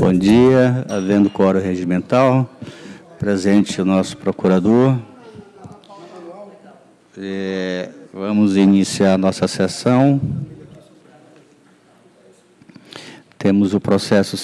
Bom dia, havendo quórum regimental, presente o nosso procurador. Vamos iniciar a nossa sessão. Temos o processo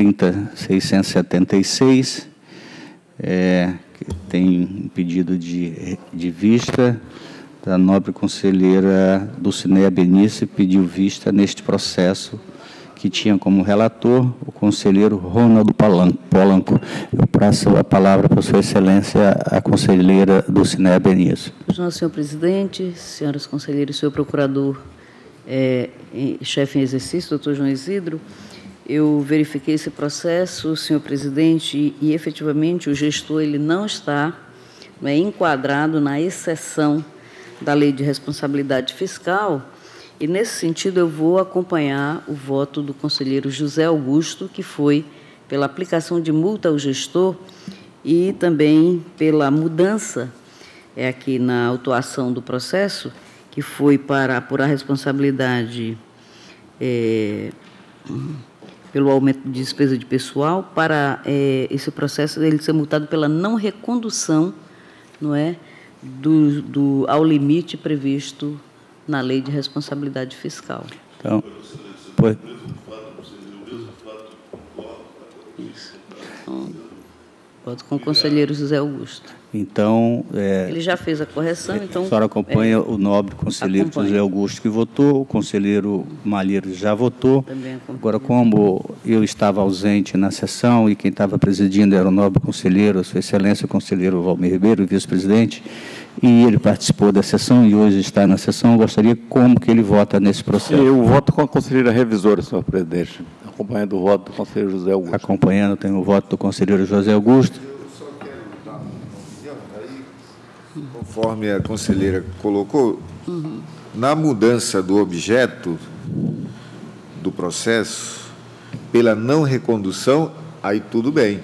130.676, que tem um pedido de vista da nobre conselheira Dulcinea Benice, pediu vista neste processo, que tinha como relator o conselheiro Ronaldo Polanco. Eu passo a palavra para Sua Excelência, a conselheira Dulcinea Benice. Senhor presidente, senhoras conselheiras, senhor procurador, chefe em exercício, doutor João Isidro, eu verifiquei esse processo, senhor presidente, e efetivamente o gestor ele não está enquadrado na exceção da Lei de Responsabilidade Fiscal, e, nesse sentido, eu vou acompanhar o voto do conselheiro José Augusto, que foi pela aplicação de multa ao gestor e também pela mudança aqui na autuação do processo, que foi para apurar responsabilidade pelo aumento de despesa de pessoal, para esse processo ele ser multado pela não recondução, ao limite previsto na Lei de Responsabilidade Fiscal. Então, voto com o conselheiro José Augusto. Então, ele já fez a correção, então... A senhora acompanha o nobre conselheiro José Augusto, que votou, o conselheiro Malheiro já votou. Agora, como eu estava ausente na sessão e quem estava presidindo era o nobre conselheiro, a Sua Excelência, o conselheiro Valmir Ribeiro, vice-presidente, e ele participou da sessão e hoje está na sessão, eu gostaria como que ele vota nesse processo. Eu voto com a conselheira revisora, senhor presidente, acompanhando o voto do conselheiro José Augusto. Acompanhando, tem o voto do conselheiro José Augusto. Eu só quero dar uma opinião, aí, conforme a conselheira colocou, na mudança do objeto do processo, pela não recondução, aí tudo bem.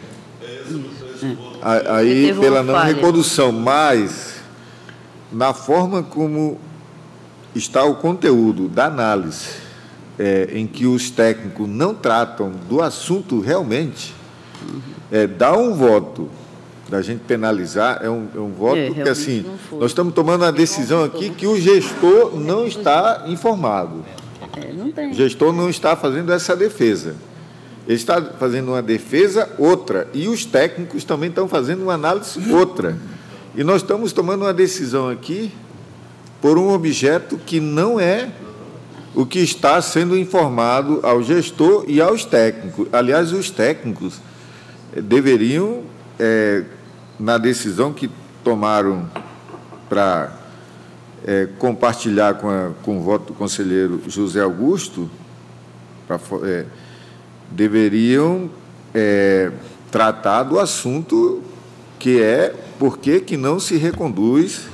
Aí, pela não recondução, mas na forma como está o conteúdo da análise, em que os técnicos não tratam do assunto realmente, dá um voto da gente penalizar, é um voto porque, assim, nós estamos tomando uma decisão aqui que o gestor não está informado. O gestor não está fazendo essa defesa. Ele está fazendo uma defesa outra, e os técnicos também estão fazendo uma análise outra. E nós estamos tomando uma decisão aqui por um objeto que não é o que está sendo informado ao gestor e aos técnicos. Aliás, os técnicos deveriam, na decisão que tomaram para compartilhar com o voto do conselheiro José Augusto, deveriam tratar do assunto que é por que não se reconduz,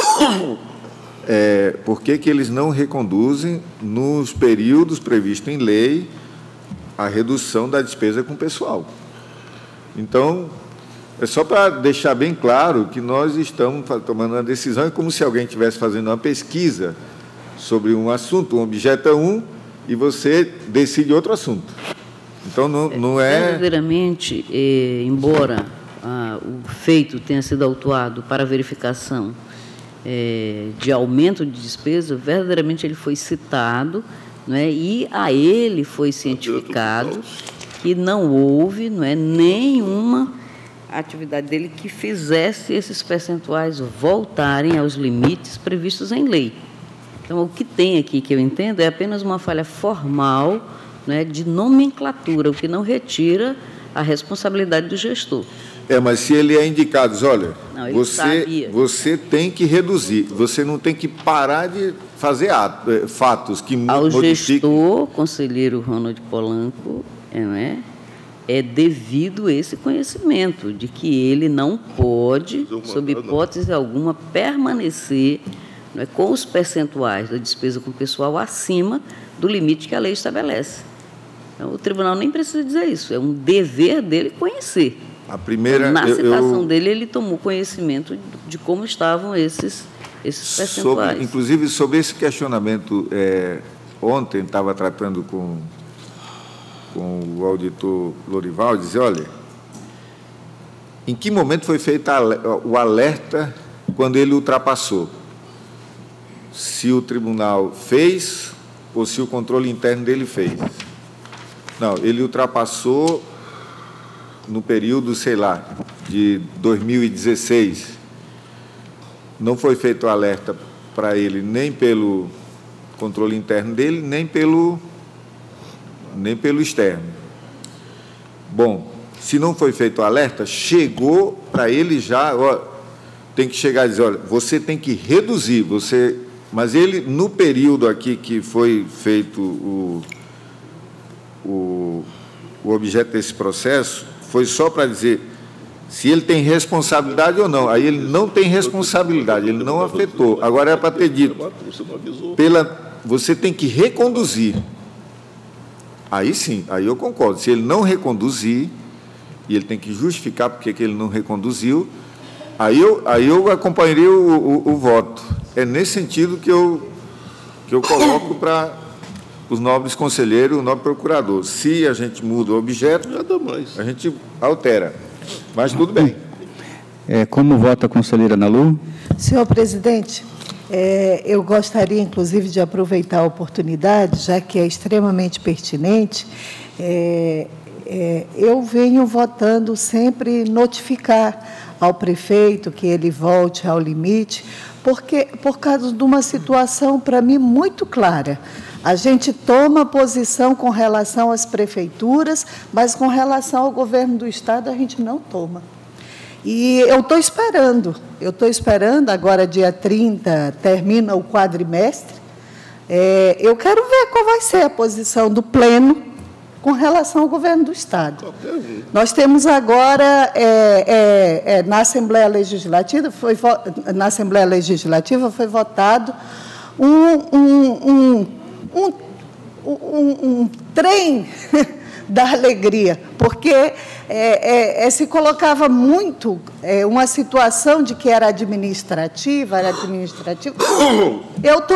por que eles não reconduzem nos períodos previstos em lei a redução da despesa com pessoal. Então, é só para deixar bem claro que nós estamos tomando uma decisão, é como se alguém estivesse fazendo uma pesquisa sobre um assunto, um objeto é um, e você decide outro assunto. Então, não é... Verdadeiramente, embora o feito tenha sido autuado para verificação de aumento de despesa, verdadeiramente ele foi citado, e a ele foi cientificado que não houve nenhuma atividade dele que fizesse esses percentuais voltarem aos limites previstos em lei. Então, o que tem aqui, que eu entendo, é apenas uma falha formal de nomenclatura, o que não retira a responsabilidade do gestor. Mas se ele é indicado, olha, você tem que reduzir, você não tem que parar de fazer fatos que modifiquem... Ao gestor, conselheiro Ronaldo Polanco, é devido esse conhecimento de que ele não pode, sob hipótese alguma, permanecer com os percentuais da despesa com pessoal acima do limite que a lei estabelece. Então, o tribunal nem precisa dizer isso, é um dever dele conhecer. A primeira, na citação dele, ele tomou conhecimento de como estavam esses percentuais. Inclusive, sobre esse questionamento, ontem estava tratando com com o auditor Lorival, dizer, olha, em que momento foi feito o alerta quando ele ultrapassou? Se o tribunal fez ou se o controle interno dele fez? Não, ele ultrapassou no período, sei lá, de 2016. Não foi feito o alerta para ele nem pelo controle interno dele, nem pelo externo. Bom, se não foi feito o alerta, chegou para ele já, ó, tem que chegar e dizer, olha, você tem que reduzir, mas ele, no período aqui que foi feito o objeto desse processo, foi só para dizer se ele tem responsabilidade ou não. Aí ele não tem responsabilidade, ele não afetou. Agora é para ter dito, você tem que reconduzir. Aí sim, aí eu concordo. Se ele não reconduzir, e ele tem que justificar porque que ele não reconduziu, aí eu acompanharia o voto. É nesse sentido que eu coloco para os nobres conselheiros, o nobre procurador. Se a gente muda o objeto, a gente altera. Mas tudo bem. Como vota a conselheira Nalu? Senhor presidente, eu gostaria, inclusive, de aproveitar a oportunidade, já que é extremamente pertinente, eu venho votando sempre notificar ao prefeito que ele volte ao limite, porque por causa de uma situação, para mim, muito clara. A gente toma posição com relação às prefeituras, mas com relação ao governo do Estado, a gente não toma. E eu estou esperando, agora dia 30, termina o quadrimestre, eu quero ver qual vai ser a posição do Pleno com relação ao governo do Estado. Nós temos agora, na Assembleia Legislativa, foi votado um trem da alegria, porque se colocava muito uma situação de que era administrativa. Eu estou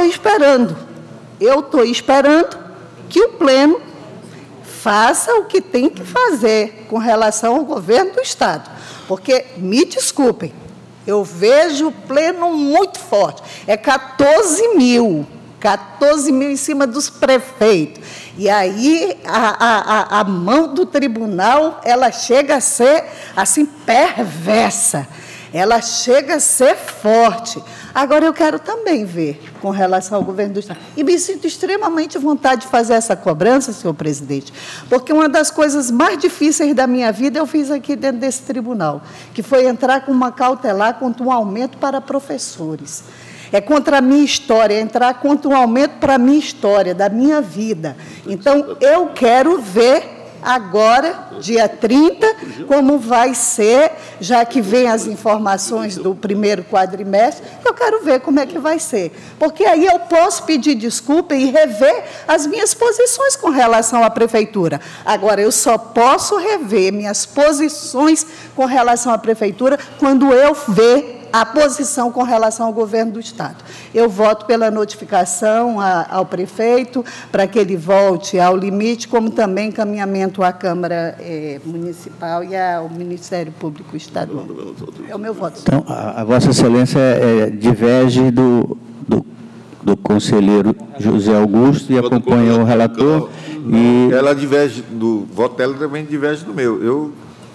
esperando que o Pleno faça o que tem que fazer com relação ao governo do Estado, porque, me desculpem, eu vejo o Pleno muito forte, 14 mil em cima dos prefeitos. E aí a mão do tribunal, ela chega a ser, assim, perversa. Ela chega a ser forte. Agora, eu quero também ver com relação ao governo do Estado. E me sinto extremamente à vontade de fazer essa cobrança, senhor presidente, porque uma das coisas mais difíceis da minha vida eu fiz aqui dentro desse tribunal, que foi entrar com uma cautelar contra um aumento para professores. É contra a minha história, entrar contra um aumento para a minha história, da minha vida. Então, eu quero ver agora, dia 30, como vai ser, já que vem as informações do primeiro quadrimestre, eu quero ver como é que vai ser. Porque aí eu posso pedir desculpa e rever as minhas posições com relação à prefeitura. Agora, eu só posso rever minhas posições com relação à prefeitura quando eu ver a posição com relação ao governo do Estado. Eu voto pela notificação ao prefeito para que ele volte ao limite, como também encaminhamento à Câmara Municipal e ao Ministério Público Estadual. É o meu voto. Então, a Vossa Excelência diverge do conselheiro José Augusto e acompanha o relator. E ela diverge do voto dela, também diverge do meu.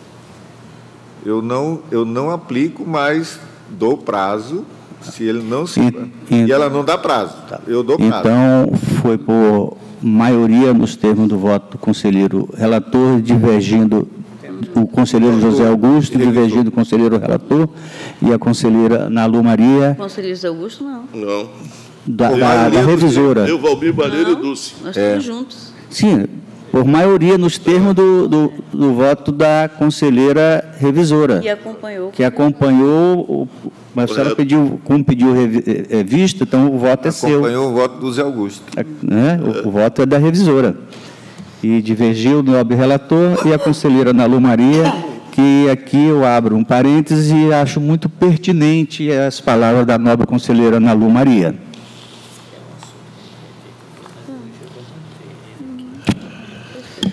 Eu não aplico, mas dou prazo, se ele não se... E ela não dá prazo, eu dou prazo. Então, foi por maioria nos termos do voto do conselheiro relator, divergindo o conselheiro José Augusto, divergindo o conselheiro relator e a conselheira Nalu Maria. O conselheiro José Augusto, não. Não. Da revisora. Eu, Valmir Balheiro e Dulce. Nós estamos juntos. Sim, por maioria nos termos do voto da conselheira revisora. E acompanhou. Que acompanhou, mas a senhora pediu vista, então o voto é seu. Acompanhou o voto do Zé Augusto. Né? O voto é da revisora. E divergiu o nobre relator e a conselheira Nalu Maria, que aqui eu abro um parênteses e acho muito pertinente as palavras da nobre conselheira Nalu Maria. Vamos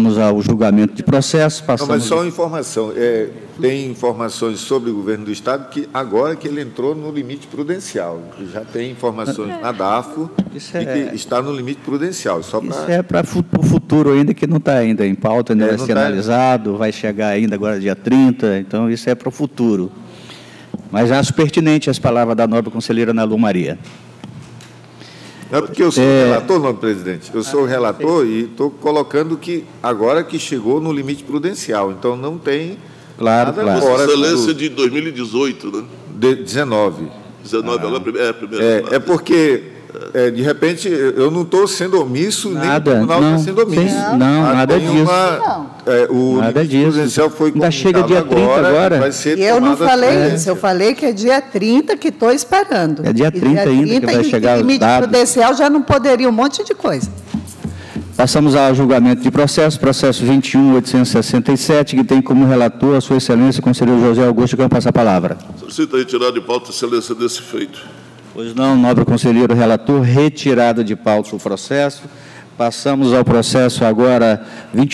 passamos ao julgamento de processo. Não, mas só uma informação. Tem informações sobre o governo do Estado que agora que ele entrou no limite prudencial. Já tem informações na DAFO que está no limite prudencial. Só isso é para o futuro ainda, que não está ainda em pauta, ainda vai ser analisado, vai chegar ainda agora dia 30, então isso é para o futuro. Mas acho pertinente as palavras da nobre conselheira Ana Lu Maria. Não é porque eu sou relator, não, presidente. Eu sou relator e estou colocando que agora que chegou no limite prudencial, então não tem nada fora. Excelência de 2018, né? De 19. 19, agora é a primeira. É porque, de repente, eu não estou sendo omisso, nem o tribunal está sendo omisso. Não, nada disso. O limite prudencial foi ainda chega dia 30 agora. Vai ser e eu não falei isso, eu falei que é dia 30 que estou esperando. É dia 30 ainda que vai chegar os dados. O limite prudencial já não poderia um monte de coisa. Passamos ao julgamento de processo 21.867, que tem como relator a sua excelência, o conselheiro José Augusto, que passa a palavra. Solicito a retirada de pauta, excelência, desse feito. Pois não, nobre conselheiro relator, retirada de pauta o processo. Passamos ao processo agora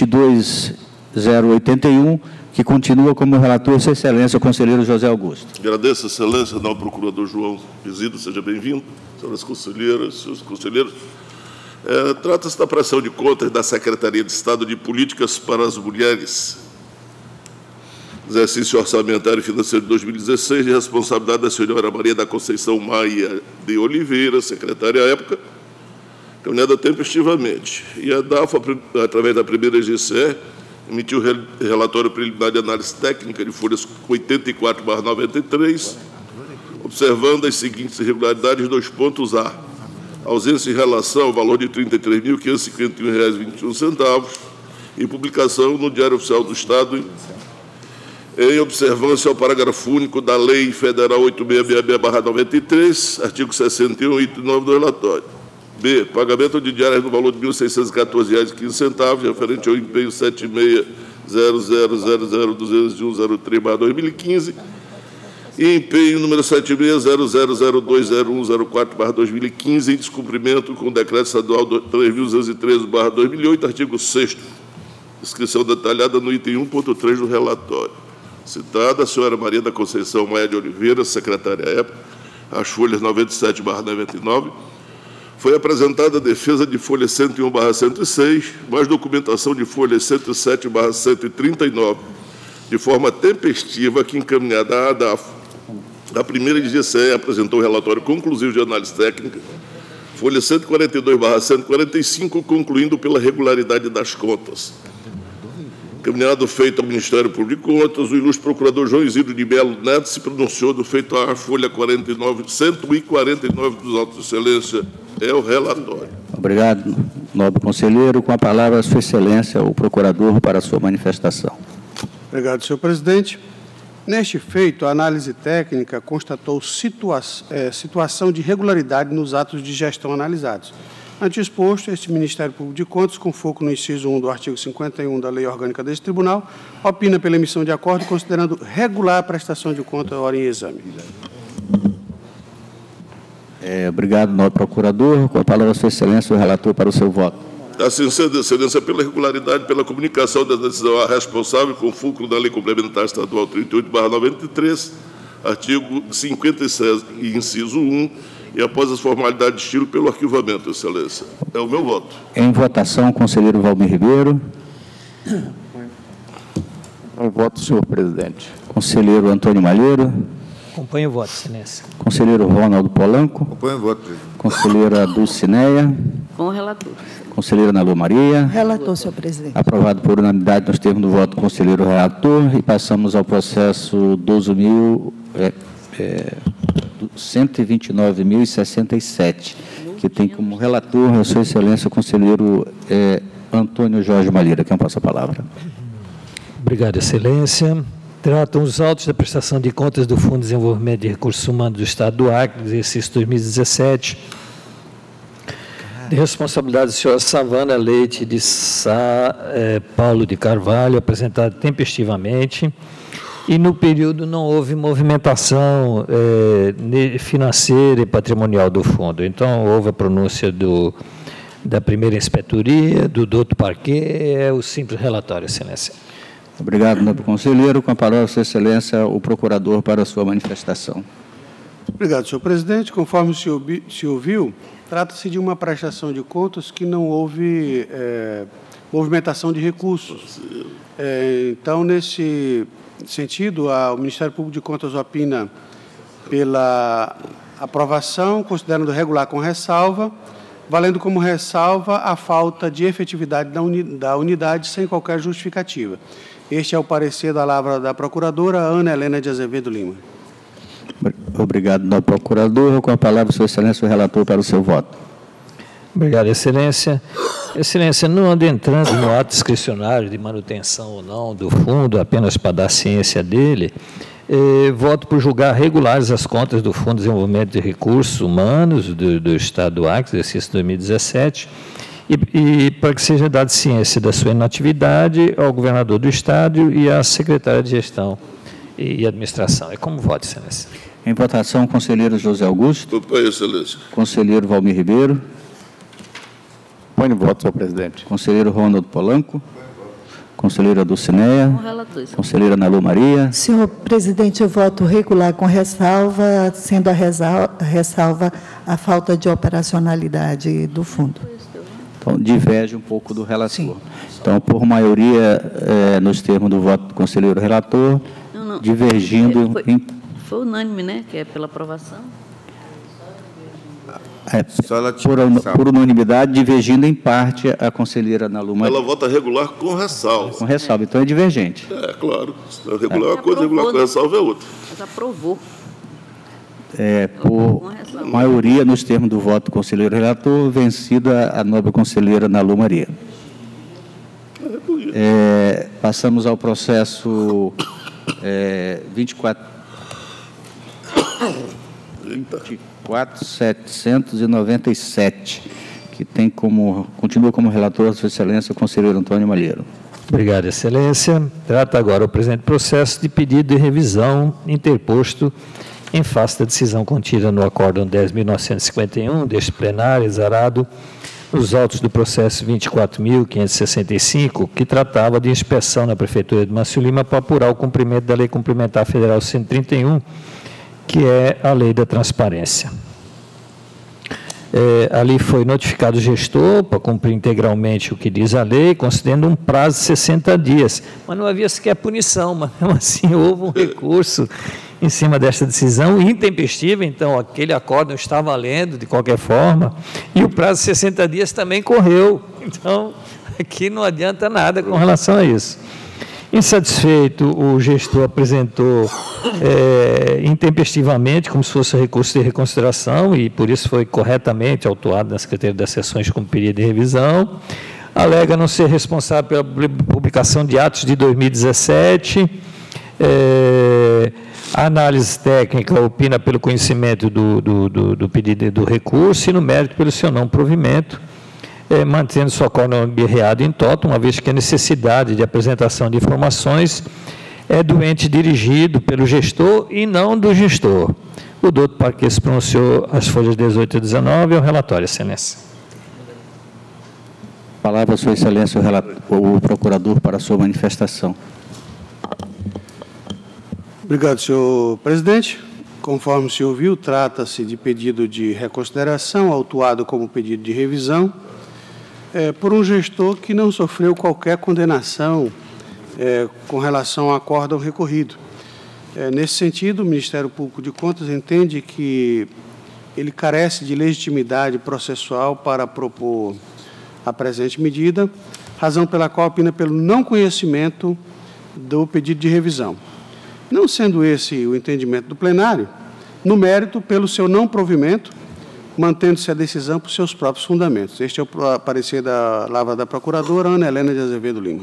22.081, que continua como relator sua excelência, o conselheiro José Augusto. Agradeço a excelência, nobre procurador João Isidro, seja bem-vindo. Senhoras conselheiras, senhores conselheiros. Trata-se da prestação de contas da Secretaria de Estado de Políticas para as Mulheres, exercício orçamentário e financeiro de 2016, de responsabilidade da senhora Maria da Conceição Maia de Oliveira, secretária à época, caminhada tempestivamente. E a DAFO, através da primeira GCE, emitiu relatório preliminar de análise técnica de folhas 84/93, observando as seguintes irregularidades, 2 pontos A. Ausência em relação ao valor de R$ 33.551,21 e publicação no Diário Oficial do Estado, em observância ao parágrafo único da Lei Federal 8666/93, artigo 61, item 9 do relatório. B. Pagamento de diárias no valor de R$ 1.614,15, referente ao empenho 760000020103/2015, e empenho número 7600020104/2015, em descumprimento com o decreto estadual 3.213/2008, artigo 6º, inscrição detalhada no item 1.3 do relatório. Citada, a senhora Maria da Conceição Maia de Oliveira, secretária à época, as folhas 97/99, foi apresentada a defesa de folha 101/106, mais documentação de folha 107/139, de forma tempestiva, que encaminhada à DAFO, a primeira de GCE apresentou o relatório conclusivo de análise técnica, folha 142/145, concluindo pela regularidade das contas. Caminhado feito ao Ministério Público de Contas, o ilustre procurador João Isidro de Melo Neto se pronunciou do feito à folha 149 dos autos de excelência. É o relatório. Obrigado, nobre conselheiro. Com a palavra, a sua excelência, o procurador, para a sua manifestação. Obrigado, senhor presidente. Neste feito, a análise técnica constatou situação de irregularidade nos atos de gestão analisados. Ante exposto, este Ministério Público de Contas, com foco no inciso 1 do artigo 51 da Lei Orgânica deste Tribunal, opina pela emissão de acordo, considerando regular a prestação de conta hora em exame. Obrigado, nobre procurador. Com a palavra, a sua excelência, o relator, para o seu voto. Assim sendo, excelência, pela regularidade, pela comunicação da decisão à responsável, com fulcro da Lei Complementar Estadual 38/93, artigo 56, inciso 1, e após as formalidades de estilo, pelo arquivamento, excelência. É o meu voto. Em votação, conselheiro Valmir Ribeiro. Um voto, senhor presidente. Conselheiro Antônio Malheiro. Acompanho o voto, excelência. Conselheiro Ronaldo Polanco. Acompanho o voto, presidente. Conselheira Dulcineia. Com o relator. Conselheira Ana Lu Maria. Relator, senhor presidente. Aprovado por unanimidade nos termos do voto do conselheiro relator. E passamos ao processo 129.067, que tem como relator a sua excelência o conselheiro Antônio Jorge Malheiro. Quem passa a palavra? Obrigado, excelência. Tratam os autos da prestação de contas do Fundo de Desenvolvimento de Recursos Humanos do Estado do Acre, exercício 2017, de responsabilidade da senhora Savana Leite de Paulo de Carvalho, apresentada tempestivamente, e no período não houve movimentação financeira e patrimonial do fundo. Então, houve a pronúncia da primeira inspetoria, do doutor Parquet, é o simples relatório, Excelência. Obrigado, nobre conselheiro. Com a palavra, Sua Excelência, o procurador para a sua manifestação. Obrigado, senhor presidente. Conforme se ouviu, trata-se de uma prestação de contas que não houve movimentação de recursos. Então, nesse sentido, o Ministério Público de Contas opina pela aprovação, considerando regular com ressalva, valendo como ressalva a falta de efetividade da unidade sem qualquer justificativa. Este é o parecer da lavra da procuradora Ana Helena de Azevedo Lima. Obrigado, nobre procurador. Com a palavra, Sua Excelência, o relator para o seu voto. Obrigado, Excelência. Excelência, não adentrando no ato discricionário de manutenção ou não do fundo, apenas para dar ciência dele, voto por julgar regulares as contas do Fundo de Desenvolvimento de Recursos Humanos do Estado do Acre, exercício 2017, e para que seja dada ciência da sua inatividade ao governador do Estado e à secretária de Gestão e Administração. É como voto, Excelência. Em votação, conselheiro José Augusto. Para Excelência. Conselheiro Valmir Ribeiro. Põe em voto, senhor presidente. Conselheiro Ronaldo Polanco. Conselheira Dulcineia. Conselheira Ana Lu Maria. Senhor presidente, eu voto regular com ressalva, sendo a ressalva a falta de operacionalidade do fundo. Então, diverge um pouco do relator. Sim. Então, por maioria, nos termos do voto do conselheiro relator, divergindo... Foi unânime, né? Que é pela aprovação. Por unanimidade, divergindo em parte a conselheira Ana Lu Maria. Ela vota regular com ressalva. Com ressalva, então é divergente. Claro. Regular é uma coisa, regular com ressalva é outra. Mas aprovou. Por maioria, nos termos do voto do conselheiro relator, vencida a nobre conselheira Ana Lu Maria. Passamos ao processo 24.797, que tem continua como relator a Sua Excelência o conselheiro Antônio Malheiro. Obrigado, Excelência. Trata agora o presente processo de pedido de revisão interposto em face da decisão contida no Acórdão 10.951 deste plenário, exarado nos autos do processo 24.565, que tratava de inspeção na Prefeitura de Mâncio Lima para apurar o cumprimento da Lei Complementar Federal 131, que é a Lei da Transparência. Ali foi notificado o gestor para cumprir integralmente o que diz a lei, considerando um prazo de 60 dias. Mas não havia sequer punição, mas mesmo assim houve um recurso em cima desta decisão intempestiva, então aquele acórdão está valendo de qualquer forma, e o prazo de 60 dias também correu. Então, aqui não adianta nada com relação a isso. Insatisfeito, o gestor apresentou intempestivamente, como se fosse recurso de reconsideração, e por isso foi corretamente autuado na Secretaria das Seções como pedido de revisão. Alega não ser responsável pela publicação de atos de 2017. A análise técnica opina pelo conhecimento do pedido do recurso e no mérito pelo seu não provimento, mantendo sua acórdão guerreado em toto, uma vez que a necessidade de apresentação de informações é do ente dirigido pelo gestor e não do gestor. O doutor Parquet se pronunciou as folhas 18 e 19, é o relatório, Excelência. Palavra a Sua Excelência, o procurador, para a sua manifestação. Obrigado, senhor presidente. Conforme se ouviu, trata-se de pedido de reconsideração, autuado como pedido de revisão, por um gestor que não sofreu qualquer condenação com relação ao acórdão recorrido. Nesse sentido, o Ministério Público de Contas entende que ele carece de legitimidade processual para propor a presente medida, razão pela qual opina pelo não conhecimento do pedido de revisão. Não sendo esse o entendimento do plenário, no mérito, pelo seu não provimento, mantendo-se a decisão por seus próprios fundamentos. Este é o parecer da lavra da procuradora Ana Helena de Azevedo Lima.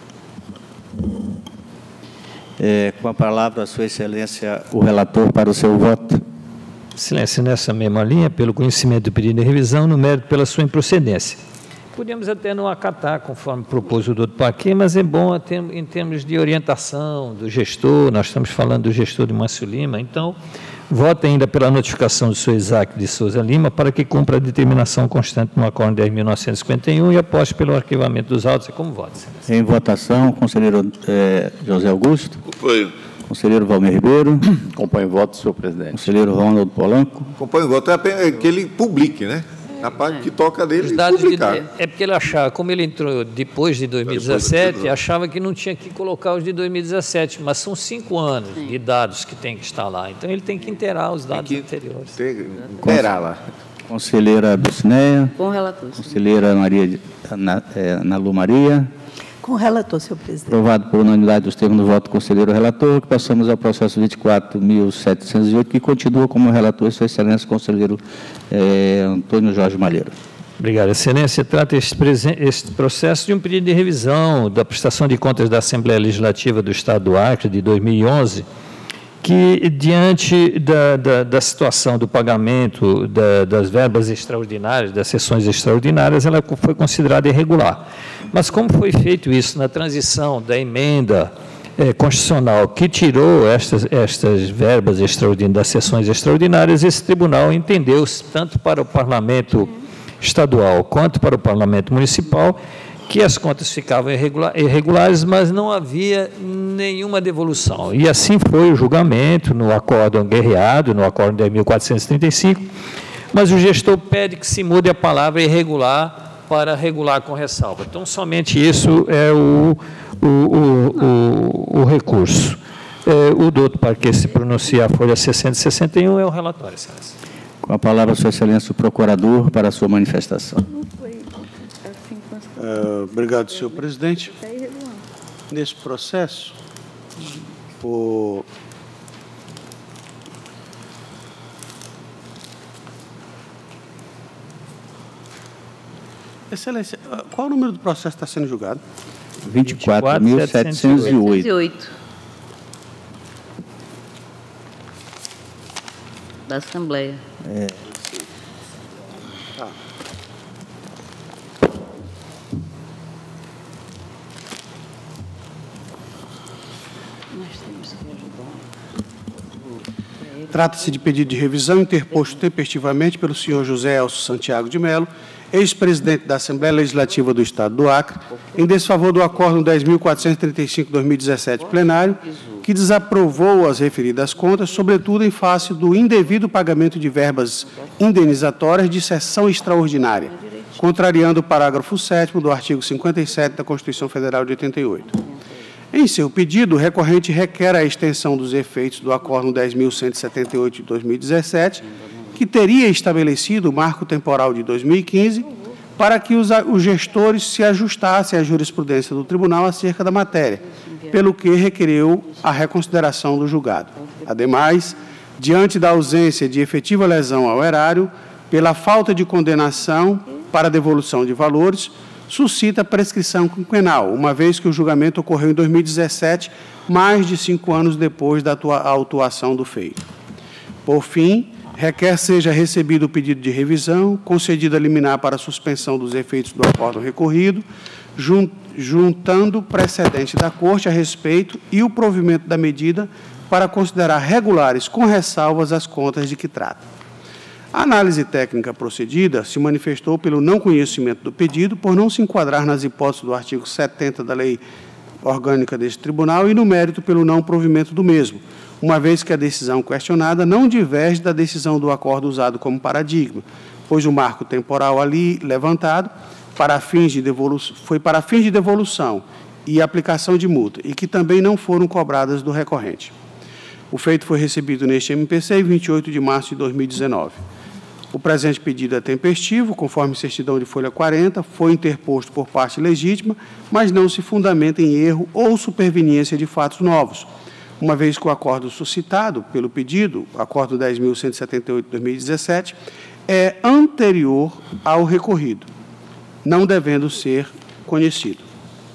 Com a palavra, a Sua Excelência, o relator, para o seu voto. Excelência, nessa mesma linha, pelo conhecimento do pedido de revisão, no mérito pela sua improcedência. Podemos até não acatar, conforme propôs o doutor Parquet, mas é bom em termos de orientação do gestor, nós estamos falando do gestor de Mâncio Lima, então Vota ainda pela notificação do senhor Isaac de Souza Lima para que cumpra a determinação constante no Acórdão 10.951 e aposte pelo arquivamento dos autos. Como vota, excelência? Em votação, conselheiro José Augusto. Acompanho. Conselheiro Valmir Ribeiro. Acompanho o voto, senhor presidente. Conselheiro Ronaldo Polanco. Acompanho o voto, é que ele publique, né? Na parte que toca dele, Os dados publicar. é porque ele achava, como ele entrou depois de 2017, achava que não tinha que colocar os de 2017, mas são 5 anos de dados que tem que estar lá. Então, ele tem que inteirar os dados anteriores. Inteirar lá. Conselheira Dulcineia. Com o relator. Conselheira Ana Lu Maria. Com o relator, senhor presidente. Aprovado por unanimidade dos termos do voto do conselheiro relator, que passamos ao processo 24.708, que continua como relator, sua excelência, conselheiro Antônio Jorge Malheiro. Obrigado, excelência. Trata este processo de um pedido de revisão da prestação de contas da Assembleia Legislativa do Estado do Acre, de 2011, que, diante da situação do pagamento das verbas extraordinárias, das sessões extraordinárias, ela foi considerada irregular. Mas como foi feito isso na transição da emenda constitucional que tirou estas verbas extraordinárias, das sessões extraordinárias, esse tribunal entendeu, tanto para o Parlamento Estadual quanto para o Parlamento Municipal, que as contas ficavam irregulares, mas não havia nenhuma devolução. E assim foi o julgamento no acórdão guerreado, no acórdão 10.435, mas o gestor pede que se mude a palavra irregular para regular com ressalva. Então, somente isso é o recurso. O doutor, para que se pronuncie a folha 6061, é o relatório, excelência. Com a palavra, sua excelência, o procurador, para a sua manifestação. Obrigado, senhor presidente. Nesse processo, excelência, qual o número do processo está sendo julgado? 24.708. Da Assembleia. Tá. Trata-se de pedido de revisão interposto tempestivamente pelo senhor José Elcio Santiago de Melo, ex-presidente da Assembleia Legislativa do Estado do Acre, em desfavor do Acórdão 10.435/2017 plenário, que desaprovou as referidas contas, sobretudo em face do indevido pagamento de verbas indenizatórias de sessão extraordinária, contrariando o parágrafo 7º do artigo 57 da Constituição Federal de 88. Em seu pedido, o recorrente requer a extensão dos efeitos do Acórdão 10.178 de 2017, que teria estabelecido o marco temporal de 2015, para que os gestores se ajustassem à jurisprudência do tribunal acerca da matéria, pelo que requereu a reconsideração do julgado. Ademais, diante da ausência de efetiva lesão ao erário, pela falta de condenação para devolução de valores, suscita prescrição quinquenal, uma vez que o julgamento ocorreu em 2017, mais de 5 anos depois da autuação do feito. Por fim, requer seja recebido o pedido de revisão, concedida liminar para a suspensão dos efeitos do acórdão recorrido, juntando precedente da Corte a respeito e o provimento da medida para considerar regulares com ressalvas as contas de que trata. A análise técnica procedida se manifestou pelo não conhecimento do pedido, por não se enquadrar nas hipóteses do artigo 70 da Lei Orgânica deste Tribunal e, no mérito, pelo não provimento do mesmo, uma vez que a decisão questionada não diverge da decisão do acordo usado como paradigma, pois o marco temporal ali levantado foi para fins de devolução e aplicação de multa, e que também não foram cobradas do recorrente. O feito foi recebido neste MPC em 28 de março de 2019. O presente pedido é tempestivo, conforme certidão de folha 40, foi interposto por parte legítima, mas não se fundamenta em erro ou superveniência de fatos novos, uma vez que o acordo suscitado pelo pedido, Acórdão 10.178 de 2017, é anterior ao recorrido, não devendo ser conhecido.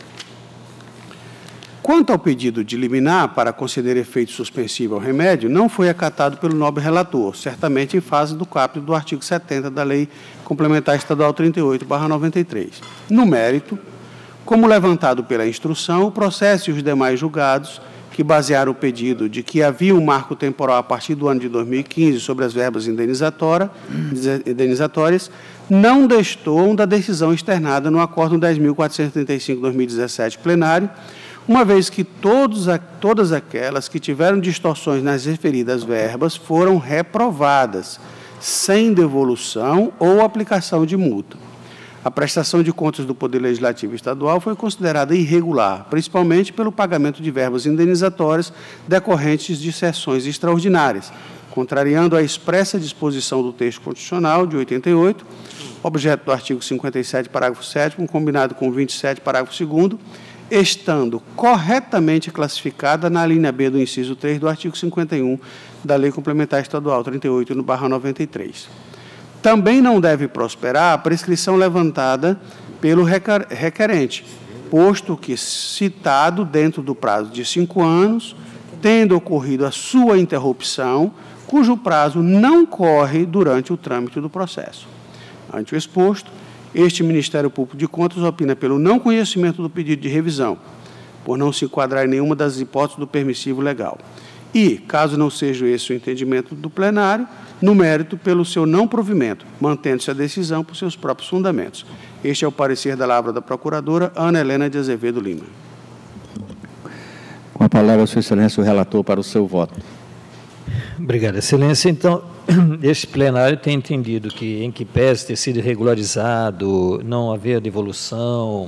Quanto ao pedido de liminar para conceder efeito suspensivo ao remédio, não foi acatado pelo nobre relator, certamente em fase do caput do artigo 70 da Lei Complementar Estadual 38/93. No mérito, como levantado pela instrução, o processo e os demais julgados que que basearam o pedido de que havia um marco temporal a partir do ano de 2015 sobre as verbas indenizatórias, não destoam da decisão externada no Acórdão 10.435/2017 plenário, uma vez que todas aquelas que tiveram distorções nas referidas verbas foram reprovadas, sem devolução ou aplicação de multa. A prestação de contas do Poder Legislativo Estadual foi considerada irregular, principalmente pelo pagamento de verbas indenizatórias decorrentes de sessões extraordinárias, contrariando a expressa disposição do texto constitucional de 88, objeto do artigo 57, parágrafo 7º, combinado com 27, parágrafo 2º, estando corretamente classificada na linha B do inciso 3 do artigo 51 da Lei Complementar Estadual 38/93. Também não deve prosperar a prescrição levantada pelo requerente, posto que, citado dentro do prazo de 5 anos, tendo ocorrido a sua interrupção, cujo prazo não corre durante o trâmite do processo. Ante o exposto, este Ministério Público de Contas opina pelo não conhecimento do pedido de revisão, por não se enquadrar em nenhuma das hipóteses do permissivo legal. E, caso não seja esse o entendimento do plenário, no mérito pelo seu não provimento, mantendo-se a decisão por seus próprios fundamentos. Este é o parecer da Lavra da Procuradora Ana Helena de Azevedo Lima. Com a palavra, Sua Excelência, o relator para o seu voto. Obrigado, Excelência. Então, este plenário tem entendido que, em que pese ter sido regularizado, não haver devolução,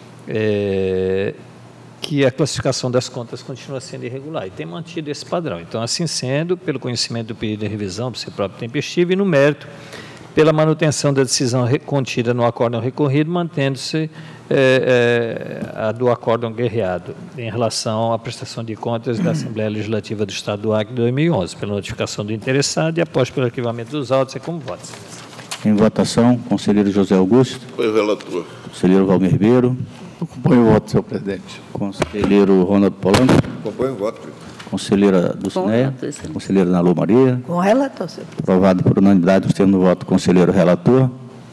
que a classificação das contas continua sendo irregular, e tem mantido esse padrão. Então, assim sendo, pelo conhecimento do pedido de revisão, por seu próprio tempestivo, e no mérito, pela manutenção da decisão contida no acórdão recorrido, mantendo-se a do acórdão guerreado, em relação à prestação de contas da Assembleia Legislativa do Estado do Acre de 2011, pela notificação do interessado e após pelo arquivamento dos autos, é como voto. Em votação, conselheiro José Augusto. Foi o relator. Conselheiro Valmir Ribeiro. Acompanho o voto, senhor presidente. Conselheiro Ronaldo Polanco. Acompanho o voto, presidente. Conselheira Dulcineia. Conselheira Ana Lu Maria. Com relator, senhor. Aprovado por unanimidade, tendo o voto do conselheiro relator.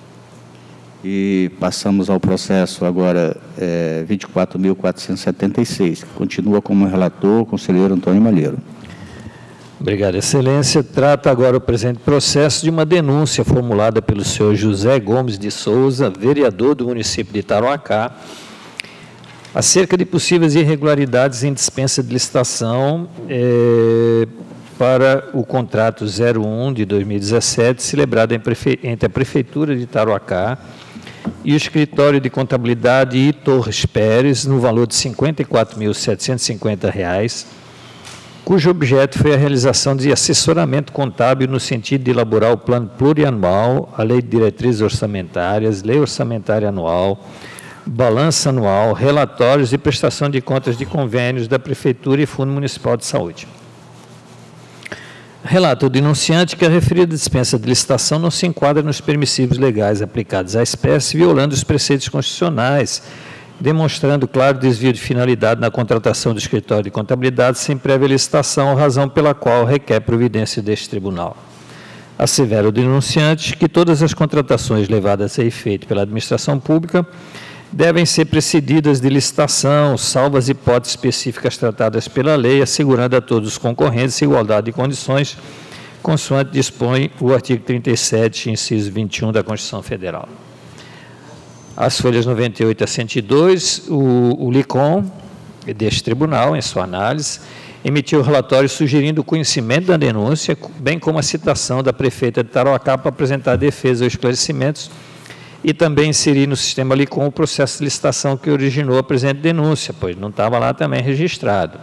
E passamos ao processo agora 24.476, que continua como relator o conselheiro Antônio Malheiro. Obrigado, Excelência. Trata agora o presente processo de uma denúncia formulada pelo senhor José Gomes de Souza, vereador do município de Tarauacá, acerca de possíveis irregularidades em dispensa de licitação para o contrato 01 de 2017, celebrado entre a Prefeitura de Tarauacá e o Escritório de Contabilidade I. Torres Pérez, no valor de R$ 54.750, cujo objeto foi a realização de assessoramento contábil no sentido de elaborar o plano plurianual, a Lei de Diretrizes Orçamentárias, Lei Orçamentária Anual, balança anual, relatórios e prestação de contas de convênios da Prefeitura e Fundo Municipal de Saúde. Relata o denunciante que a referida dispensa de licitação não se enquadra nos permissivos legais aplicados à espécie, violando os preceitos constitucionais, demonstrando claro desvio de finalidade na contratação do escritório de contabilidade sem prévia licitação, razão pela qual requer providência deste tribunal. Assevera o denunciante que todas as contratações levadas a efeito pela administração pública devem ser precedidas de licitação, salvo as hipóteses específicas tratadas pela lei, assegurando a todos os concorrentes igualdade de condições, consoante dispõe o artigo 37, inciso 21 da Constituição Federal. As folhas 98 a 102, o LICOM deste tribunal, em sua análise, emitiu o relatório sugerindo o conhecimento da denúncia, bem como a citação da prefeita de Tarauacá para apresentar defesa ou esclarecimentos, e também inserir no sistema LICOM o processo de licitação que originou a presente denúncia, pois não estava lá também registrado.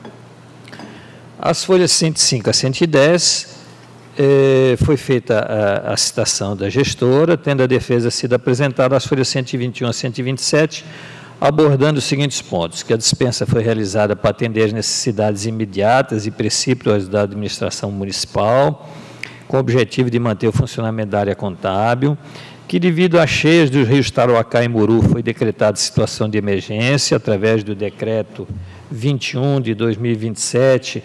As folhas 105 a 110, foi feita a citação da gestora, tendo a defesa sido apresentada às folhas 121 a 127, abordando os seguintes pontos: que a dispensa foi realizada para atender as necessidades imediatas e precípitas da administração municipal, com o objetivo de manter o funcionamento da área contábil, que devido às cheias dos rios Tarauacá e Muru foi decretada situação de emergência através do decreto 21 de 2017,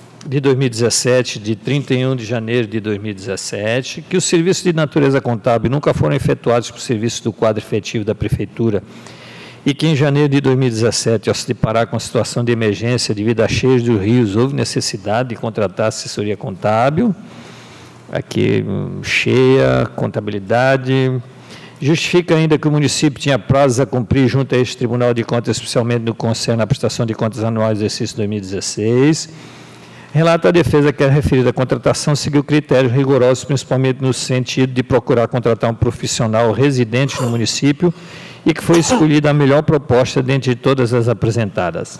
de 31 de janeiro de 2017, que os serviços de natureza contábil nunca foram efetuados por serviços do quadro efetivo da Prefeitura e que em janeiro de 2017, ao se deparar com a situação de emergência devido a cheias dos rios, houve necessidade de contratar assessoria contábil, aqui cheia, contabilidade. Justifica ainda que o município tinha prazos a cumprir junto a este Tribunal de Contas, especialmente no que concerne à prestação de contas anuais do exercício 2016. Relata a defesa que a referida contratação seguiu critérios rigorosos, principalmente no sentido de procurar contratar um profissional residente no município e que foi escolhida a melhor proposta dentre todas as apresentadas.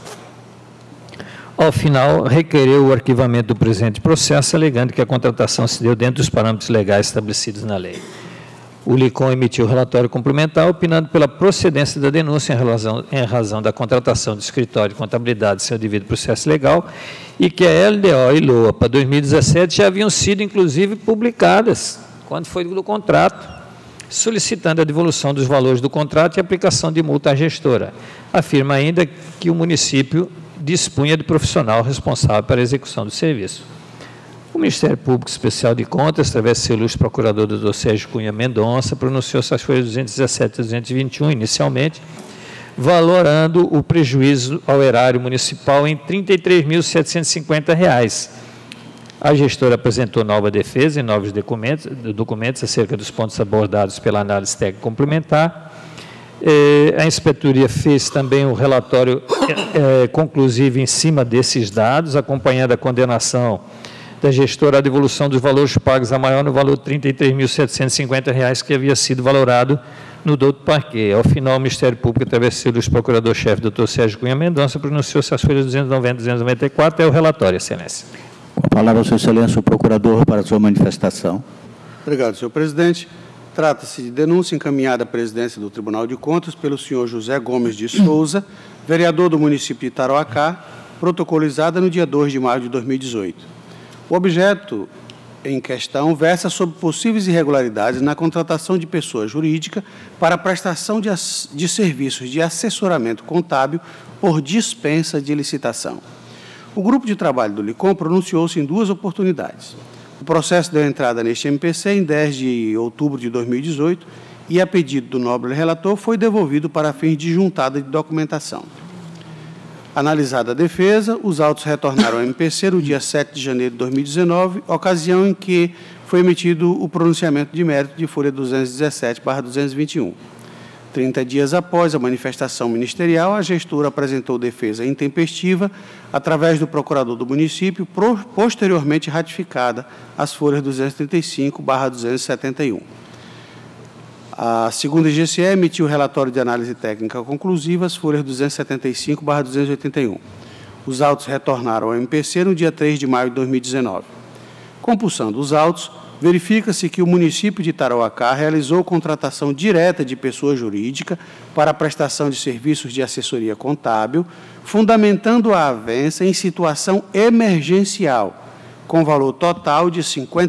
Ao final, requereu o arquivamento do presente processo, alegando que a contratação se deu dentro dos parâmetros legais estabelecidos na lei. O LICOM emitiu o relatório complementar, opinando pela procedência da denúncia em razão da contratação do escritório de contabilidade e seu devido processo legal, e que a LDO e LOA para 2017 já haviam sido, inclusive, publicadas, quando foi do contrato, solicitando a devolução dos valores do contrato e aplicação de multa à gestora. Afirma ainda que o município dispunha de profissional responsável para a execução do serviço. O Ministério Público Especial de Contas, através do seu ilustre procurador Dr. Sérgio Cunha Mendonça, pronunciou-se às folhas 217 e 221, inicialmente, valorando o prejuízo ao erário municipal em R$ 33.750. A gestora apresentou nova defesa e novos documentos acerca dos pontos abordados pela análise técnica complementar. A inspetoria fez também um relatório conclusivo em cima desses dados, acompanhando a condenação da gestora à devolução dos valores pagos a maior no valor de R$ 33.750, que havia sido valorado no douto parquet. Ao final, o Ministério Público, através do procurador-chefe, Dr. Sérgio Cunha Mendonça, pronunciou-se às folhas 290 e 294, é o relatório, Excelência. Com a palavra, Sua Excelência, o procurador, para a sua manifestação. Obrigado, senhor presidente. Trata-se de denúncia encaminhada à presidência do Tribunal de Contas pelo senhor José Gomes de Souza, vereador do município de Tarauacá, protocolizada no dia 2 de maio de 2018. O objeto em questão versa sobre possíveis irregularidades na contratação de pessoa jurídica para a prestação de serviços de assessoramento contábil por dispensa de licitação. O grupo de trabalho do LICOM pronunciou-se em duas oportunidades. O processo deu entrada neste MPC em 10 de outubro de 2018 e, a pedido do nobre relator, foi devolvido para fins de juntada de documentação. Analisada a defesa, os autos retornaram ao MPC no dia 7 de janeiro de 2019, ocasião em que foi emitido o pronunciamento de mérito de folha 217/221. 30 dias após a manifestação ministerial, a gestora apresentou defesa intempestiva através do procurador do município, posteriormente ratificada as folhas 235/271. A segunda IGCE emitiu o relatório de análise técnica conclusiva, as folhas 275/281. Os autos retornaram ao MPC no dia 3 de maio de 2019. Compulsando os autos, verifica-se que o município de Tarauacá realizou contratação direta de pessoa jurídica para a prestação de serviços de assessoria contábil, fundamentando a avença em situação emergencial, com valor total de R$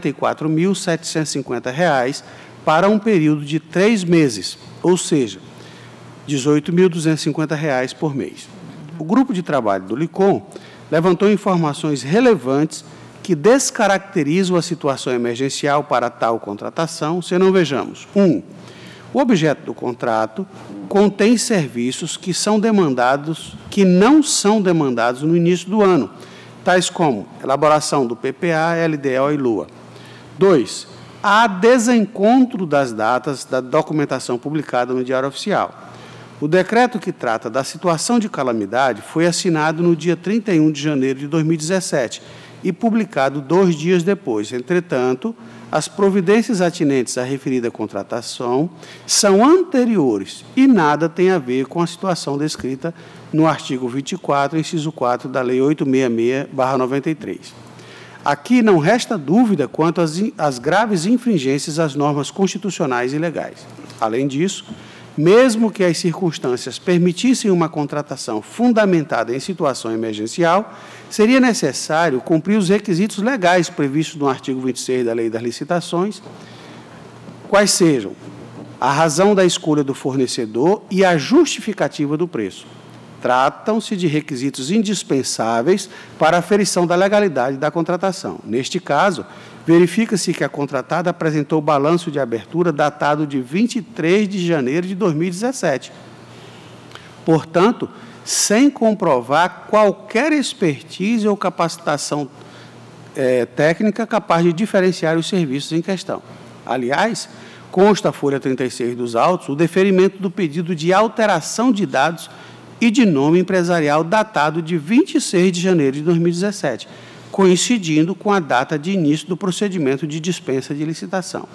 54.750, para um período de 3 meses, ou seja, R$ 18.250 por mês. O grupo de trabalho do LICOM levantou informações relevantes que descaracterizam a situação emergencial para tal contratação, se não vejamos. 1. O objeto do contrato contém serviços que não são demandados no início do ano, tais como elaboração do PPA, LDO e LUA. 2. Há desencontro das datas da documentação publicada no Diário Oficial. O decreto que trata da situação de calamidade foi assinado no dia 31 de janeiro de 2017 e publicado 2 dias depois. Entretanto, as providências atinentes à referida contratação são anteriores e nada tem a ver com a situação descrita no artigo 24, inciso 4 da Lei 866/93. Aqui não resta dúvida quanto às graves infringências às normas constitucionais e legais. Além disso, mesmo que as circunstâncias permitissem uma contratação fundamentada em situação emergencial, seria necessário cumprir os requisitos legais previstos no artigo 26 da Lei das Licitações, quais sejam a razão da escolha do fornecedor e a justificativa do preço. Tratam-se de requisitos indispensáveis para a aferição da legalidade da contratação. Neste caso, verifica-se que a contratada apresentou balanço de abertura datado de 23 de janeiro de 2017. portanto, sem comprovar qualquer expertise ou capacitação técnica capaz de diferenciar os serviços em questão. Aliás, consta a folha 36 dos autos o deferimento do pedido de alteração de dados e de nome empresarial datado de 26 de janeiro de 2017, coincidindo com a data de início do procedimento de dispensa de licitação.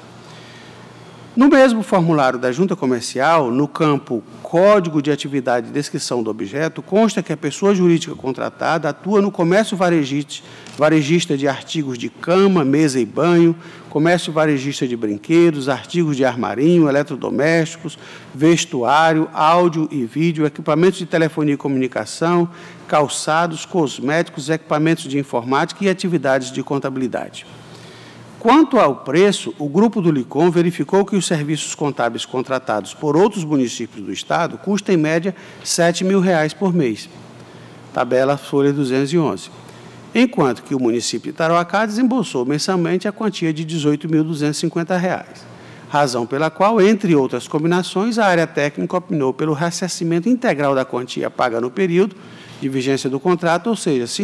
No mesmo formulário da Junta Comercial, no campo Código de Atividade e Descrição do Objeto, consta que a pessoa jurídica contratada atua no comércio varejista de artigos de cama, mesa e banho, comércio varejista de brinquedos, artigos de armarinho, eletrodomésticos, vestuário, áudio e vídeo, equipamentos de telefonia e comunicação, calçados, cosméticos, equipamentos de informática e atividades de contabilidade. Quanto ao preço, o Grupo do Licom verificou que os serviços contábeis contratados por outros municípios do Estado custam, em média, R$ 7.000 por mês. Tabela folha 211. Enquanto que o município de Tarauacá desembolsou mensalmente a quantia de R$ 18.250, razão pela qual, entre outras combinações, a área técnica optou pelo ressarcimento integral da quantia paga no período de vigência do contrato, ou seja, R$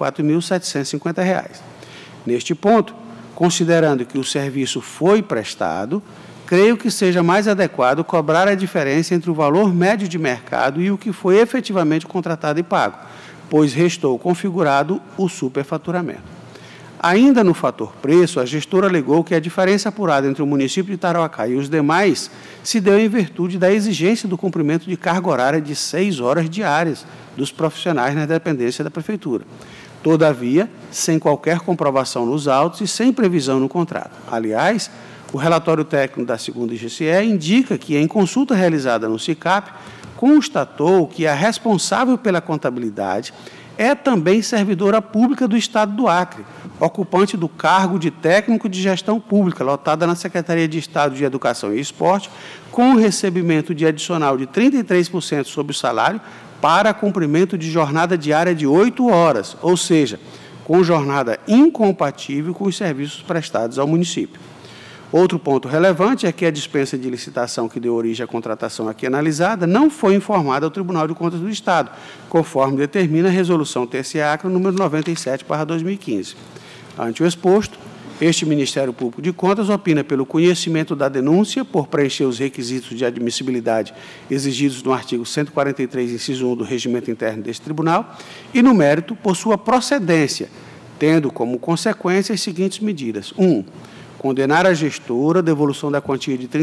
54.750. Neste ponto, considerando que o serviço foi prestado, creio que seja mais adequado cobrar a diferença entre o valor médio de mercado e o que foi efetivamente contratado e pago, pois restou configurado o superfaturamento. Ainda no fator preço, a gestora alegou que a diferença apurada entre o município de Tarauacá e os demais se deu em virtude da exigência do cumprimento de carga horária de 6 horas diárias dos profissionais na dependência da Prefeitura. Todavia, sem qualquer comprovação nos autos e sem previsão no contrato. Aliás, o relatório técnico da 2ª IGCE indica que, em consulta realizada no SICAP, constatou que a responsável pela contabilidade é também servidora pública do Estado do Acre, ocupante do cargo de técnico de gestão pública, lotada na Secretaria de Estado de Educação e Esporte, com recebimento de adicional de 33% sobre o salário, para cumprimento de jornada diária de 8 horas, ou seja, com jornada incompatível com os serviços prestados ao município. Outro ponto relevante é que a dispensa de licitação que deu origem à contratação aqui analisada não foi informada ao Tribunal de Contas do Estado, conforme determina a Resolução TSE-Acre número 97/2015. Ante o exposto, este Ministério Público de Contas opina pelo conhecimento da denúncia por preencher os requisitos de admissibilidade exigidos no artigo 143, inciso 1 do Regimento Interno deste Tribunal e, no mérito, por sua procedência, tendo como consequência as seguintes medidas. 1. Condenar a gestora à devolução da quantia de R$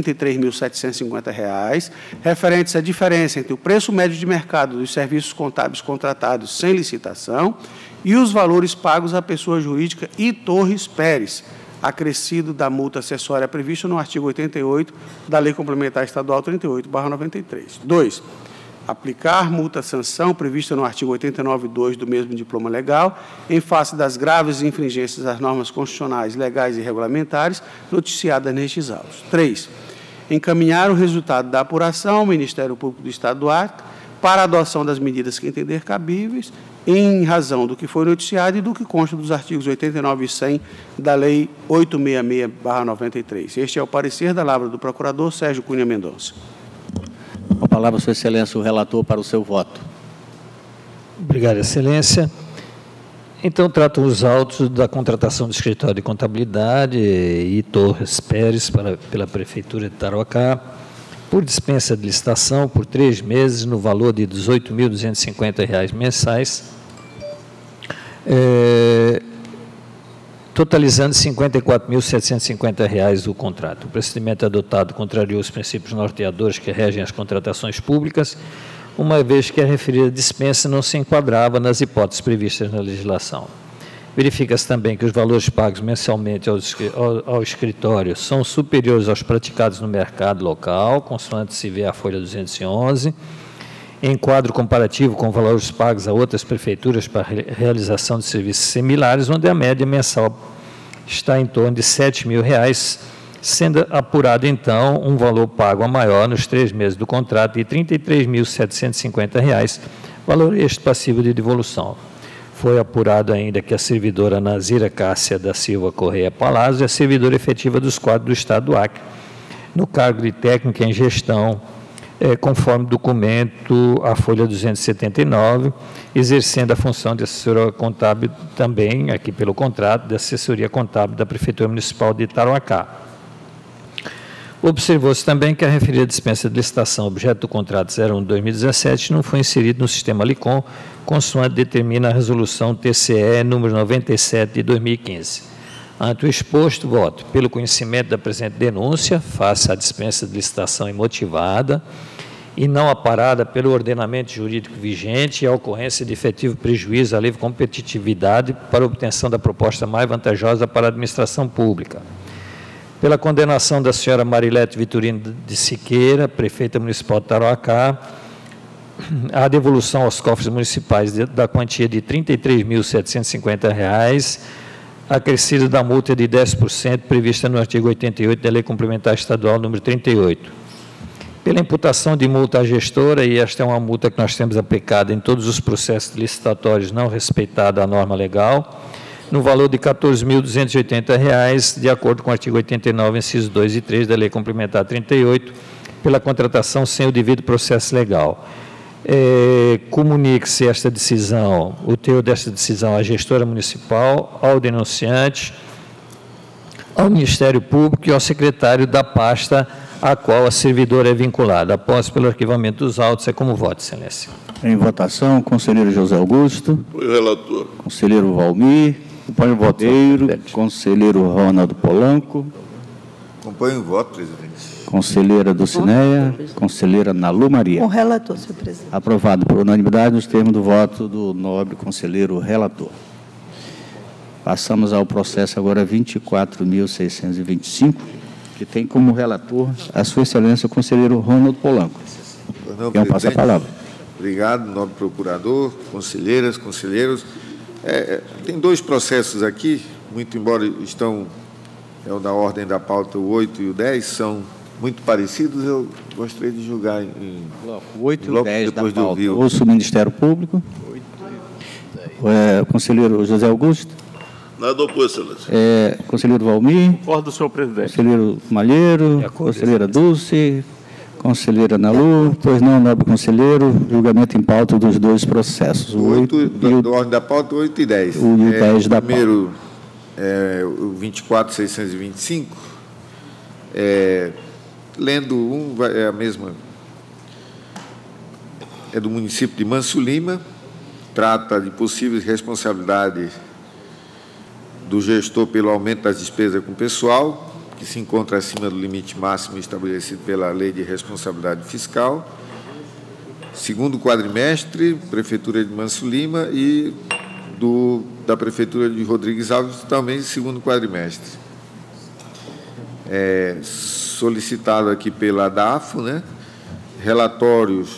33.750, referentes à diferença entre o preço médio de mercado dos serviços contábeis contratados sem licitação e os valores pagos à pessoa jurídica I. Torres Pérez, acrescido da multa acessória prevista no artigo 88 da Lei Complementar Estadual 38/93. 2. Aplicar multa-sanção prevista no artigo 89.2 do mesmo diploma legal, em face das graves infringências às normas constitucionais, legais e regulamentares noticiadas nestes autos. 3. Encaminhar o resultado da apuração ao Ministério Público do Estado do Acre para a adoção das medidas que entender cabíveis, em razão do que foi noticiado e do que consta dos artigos 89 e 100 da Lei 866/93. Este é o parecer da Lavra do Procurador Sérgio Cunha Mendonça. Com a palavra, Sua Excelência, o relator para o seu voto. Obrigado, Excelência. Então, tratam os autos da contratação do escritório de contabilidade I. Torres Pérez pela Prefeitura de Tarauacá, por dispensa de licitação por 3 meses, no valor de R$ 18.250 mensais, totalizando R$ 54.750 o contrato. O procedimento adotado contrariou os princípios norteadores que regem as contratações públicas, uma vez que a referida dispensa não se enquadrava nas hipóteses previstas na legislação. Verifica-se também que os valores pagos mensalmente ao escritório são superiores aos praticados no mercado local, consoante se vê a folha 211, em quadro comparativo com valores pagos a outras prefeituras para realização de serviços similares, onde a média mensal está em torno de R$ 7.000, sendo apurado, então, um valor pago a maior nos 3 meses do contrato de R$ 33.750, valor este passível de devolução. Foi apurado ainda que a servidora Nazira Cássia da Silva Correia Palazzo é a servidora efetiva dos quadros do Estado do Acre, no cargo de técnica em gestão conforme documento a folha 279, exercendo a função de assessoria contábil também, aqui pelo contrato, da assessoria contábil da Prefeitura Municipal de Tarauacá. Observou-se também que a referida dispensa de licitação, objeto do contrato 01/2017, não foi inserida no sistema LICOM, consoante determina a resolução TCE número 97 de 2015. Ante o exposto, voto pelo conhecimento da presente denúncia, face à dispensa de licitação imotivada e não aparada pelo ordenamento jurídico vigente e a ocorrência de efetivo prejuízo à livre competitividade para a obtenção da proposta mais vantajosa para a administração pública. Pela condenação da senhora Marilete Vitorino de Siqueira, prefeita municipal de Tarauacá, a devolução aos cofres municipais da quantia de R$ 33.750, acrescida da multa de 10% prevista no artigo 88 da Lei Complementar Estadual número 38. Pela imputação de multa à gestora, e esta é uma multa que nós temos aplicada em todos os processos licitatórios não respeitada a norma legal, no valor de R$ 14.280, de acordo com o artigo 89, incisos 2 e 3 da Lei Complementar 38, pela contratação sem o devido processo legal. Comunique-se esta decisão, o teor desta decisão à gestora municipal, ao denunciante, ao Ministério Público e ao secretário da pasta a qual a servidora é vinculada. Após pelo arquivamento dos autos, é como voto, excelência. Em votação, conselheiro José Augusto. O relator. Conselheiro Valmir. Acompanho o voto, Conselheiro Ronaldo Polanco. Acompanho o voto, presidente. Conselheira Dulcineia. Conselheira Nalu Maria. Com o relator, senhor presidente. Aprovado por unanimidade nos termos do voto do nobre conselheiro relator. Passamos ao processo agora 24.625, que tem como relator a sua excelência o conselheiro Ronaldo Polanco. Quem passa a palavra? Obrigado, nobre procurador, conselheiras, conselheiros. Tem dois processos aqui, muito embora estão o da ordem da pauta, o 8 e o 10, são muito parecidos, eu gostaria de julgar em bloco 8 bloco, e 10 da pauta. Ouço o Ministério Público. Conselheiro José Augusto. Nada opôs, excelência. Conselheiro Valmir. Concordo, senhor presidente. Conselheiro Malheiro. Conselheira Dulce. Conselheira Nalu. Pois não, nobre conselheiro. Julgamento em pauta dos dois processos. O 8 da ordem da pauta, 8 e 10. O 10 da pauta. Primeiro, o 24.625. Lendo um, é a mesma. É do município de Manso Lima. Trata de possíveis responsabilidades do gestor pelo aumento das despesas com pessoal, que se encontra acima do limite máximo estabelecido pela Lei de Responsabilidade Fiscal. Segundo quadrimestre, Prefeitura de Manso Lima, e da Prefeitura de Rodrigues Alves, também segundo quadrimestre. Solicitado aqui pela DAFO, né? Relatórios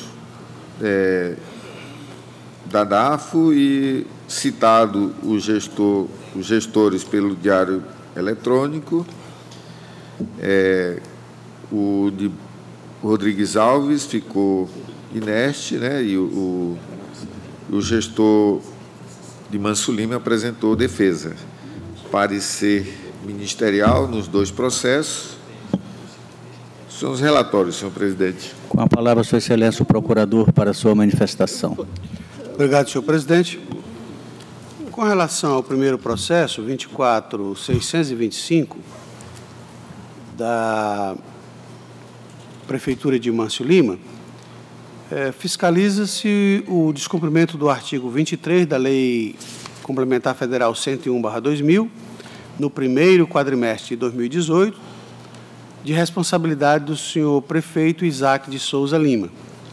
da DAFO e citado os gestores pelo Diário Eletrônico. O de Rodrigues Alves ficou ineste, né? E o gestor de Manso Lima apresentou defesa. Parecer ministerial nos dois processos. São os relatórios, senhor presidente. Com a palavra, sua excelência, o procurador, para a sua manifestação. Obrigado, senhor presidente. Com relação ao primeiro processo, 24.625, da Prefeitura de Manso Lima, fiscaliza-se o descumprimento do artigo 23 da Lei Complementar Federal 101/2000, no primeiro quadrimestre de 2018, de responsabilidade do senhor prefeito Isaac de Souza Lima.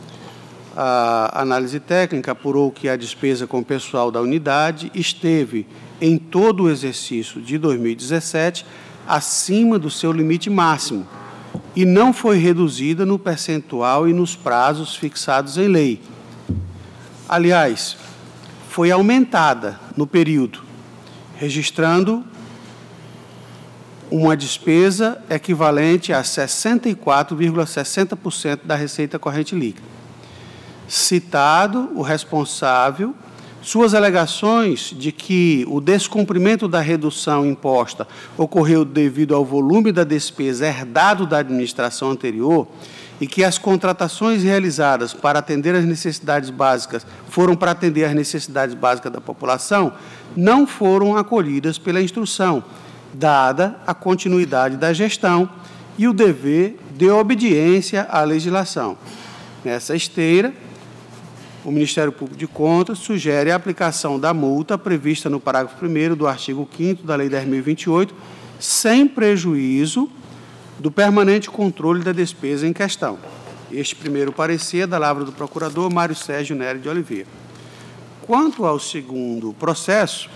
A análise técnica apurou que a despesa com o pessoal da unidade esteve, em todo o exercício de 2017, acima do seu limite máximo e não foi reduzida no percentual e nos prazos fixados em lei. Aliás, foi aumentada no período, registrando uma despesa equivalente a 64,60% da receita corrente líquida. Citado o responsável Suas alegações de que o descumprimento da redução imposta ocorreu devido ao volume da despesa herdado da administração anterior e que as contratações realizadas para atender às necessidades básicas foram para atender às necessidades básicas da população, não foram acolhidas pela instrução, dada a continuidade da gestão e o dever de obediência à legislação. Nessa esteira, o Ministério Público de Contas sugere a aplicação da multa prevista no parágrafo 1º do artigo 5º da Lei 10.028, sem prejuízo do permanente controle da despesa em questão. Este primeiro parecer é da lavra do procurador Mário Sérgio Nery de Oliveira. Quanto ao segundo processo,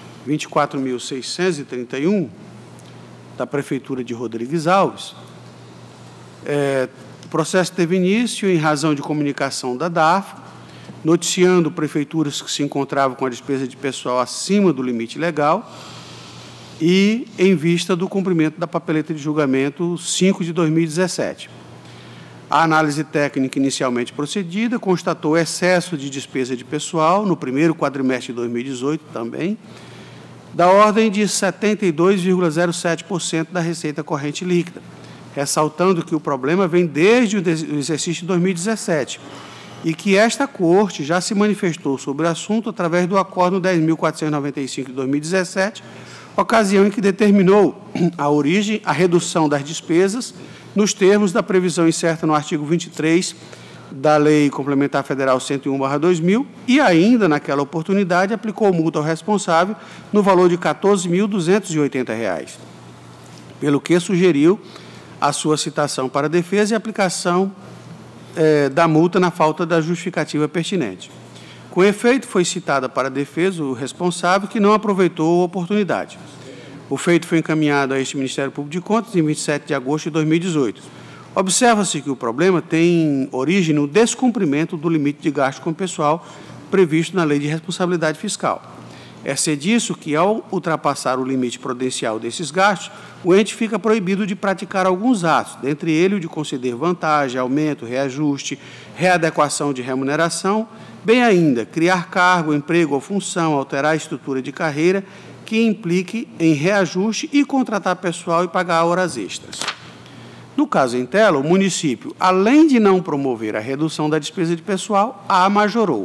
24.631, da Prefeitura de Rodrigues Alves, o processo teve início em razão de comunicação da DARF, noticiando prefeituras que se encontravam com a despesa de pessoal acima do limite legal e em vista do cumprimento da papeleta de julgamento 5 de 2017. A análise técnica inicialmente procedida constatou excesso de despesa de pessoal no primeiro quadrimestre de 2018 também, da ordem de 72,07% da receita corrente líquida, ressaltando que o problema vem desde o exercício de 2017 e que esta Corte já se manifestou sobre o assunto através do Acórdão 10.495 de 2017, ocasião em que determinou a redução das despesas nos termos da previsão incerta no artigo 23 da Lei Complementar Federal 101/2000 e ainda, naquela oportunidade, aplicou multa ao responsável no valor de R$ 14.280, pelo que sugeriu a sua citação para a defesa e aplicação da multa na falta da justificativa pertinente. Com efeito, foi citada para a defesa o responsável que não aproveitou a oportunidade. O feito foi encaminhado a este Ministério Público de Contas em 27 de agosto de 2018. Observa-se que o problema tem origem no descumprimento do limite de gasto com pessoal previsto na Lei de Responsabilidade Fiscal. É disso que, ao ultrapassar o limite prudencial desses gastos, o ente fica proibido de praticar alguns atos, dentre eles o de conceder vantagem, aumento, reajuste, readequação de remuneração, bem ainda, criar cargo, emprego ou função, alterar a estrutura de carreira que implique em reajuste e contratar pessoal e pagar horas extras. No caso em tela, o município, além de não promover a redução da despesa de pessoal, a majorou.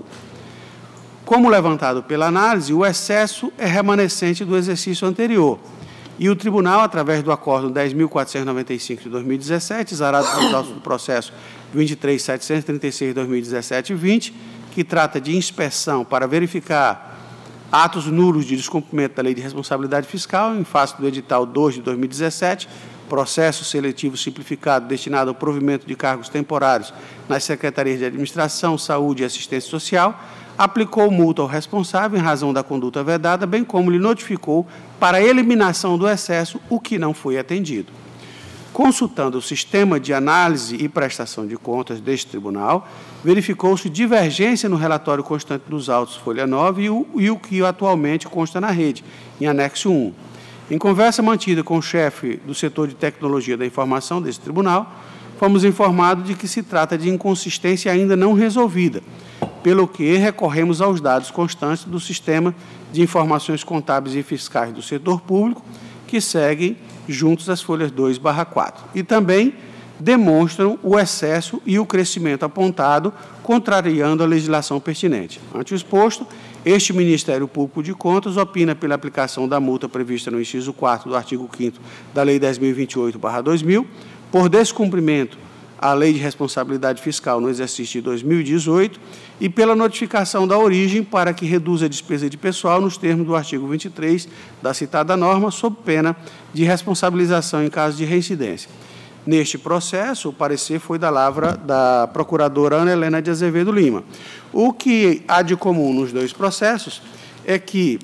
Como levantado pela análise, o excesso é remanescente do exercício anterior, e o Tribunal, através do Acórdão 10.495 de 2017, exarado nos autos do processo 23.736 de 2017 e 20, que trata de inspeção para verificar atos nulos de descumprimento da Lei de Responsabilidade Fiscal, em face do edital 2 de 2017, processo seletivo simplificado destinado ao provimento de cargos temporários nas Secretarias de Administração, Saúde e Assistência Social, aplicou multa ao responsável em razão da conduta vedada, bem como lhe notificou para a eliminação do excesso, o que não foi atendido. Consultando o sistema de análise e prestação de contas deste tribunal, verificou-se divergência no relatório constante dos autos folha 9 e o que atualmente consta na rede, em anexo 1. Em conversa mantida com o chefe do setor de tecnologia da informação desse tribunal, fomos informados de que se trata de inconsistência ainda não resolvida, pelo que recorremos aos dados constantes do Sistema de Informações Contábeis e Fiscais do Setor Público, que seguem juntos as folhas 2/4, e também demonstram o excesso e o crescimento apontado, contrariando a legislação pertinente. Ante o exposto, este Ministério Público de Contas opina pela aplicação da multa prevista no inciso 4 do artigo 5º da Lei 10.028/2000, por descumprimento à Lei de Responsabilidade Fiscal no exercício de 2018 e pela notificação da origem para que reduza a despesa de pessoal nos termos do artigo 23 da citada norma, sob pena de responsabilização em caso de reincidência. Neste processo, o parecer foi da lavra da procuradora Ana Helena de Azevedo Lima. O que há de comum nos dois processos é que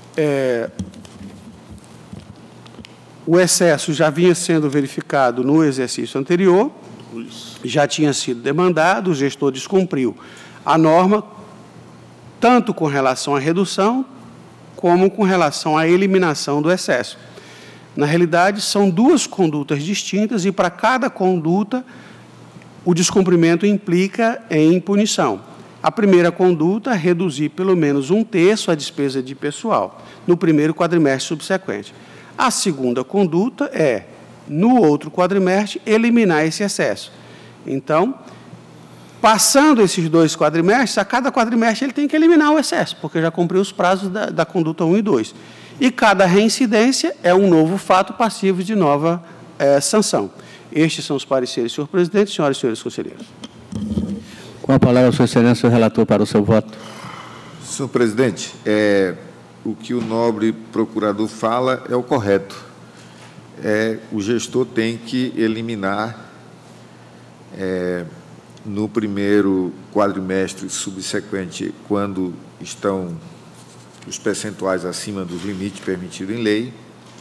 o excesso já vinha sendo verificado no exercício anterior, já tinha sido demandado, o gestor descumpriu a norma, tanto com relação à redução, como com relação à eliminação do excesso. Na realidade, são duas condutas distintas e, para cada conduta, o descumprimento implica em punição. A primeira conduta é reduzir pelo menos 1/3 a despesa de pessoal no primeiro quadrimestre subsequente. A segunda conduta é, no outro quadrimestre, eliminar esse excesso. Então, passando esses 2 quadrimestres, a cada quadrimestre ele tem que eliminar o excesso, porque já cumpriu os prazos da conduta 1 e 2. E cada reincidência é um novo fato passivo de nova sanção. Estes são os pareceres, senhor presidente, senhoras e senhores conselheiros. Com a palavra, Sua Excelência, o relator para o seu voto. Senhor presidente, o que o nobre procurador fala é o correto. O gestor tem que eliminar, no primeiro quadrimestre subsequente, quando estão os percentuais acima dos limites permitidos em lei,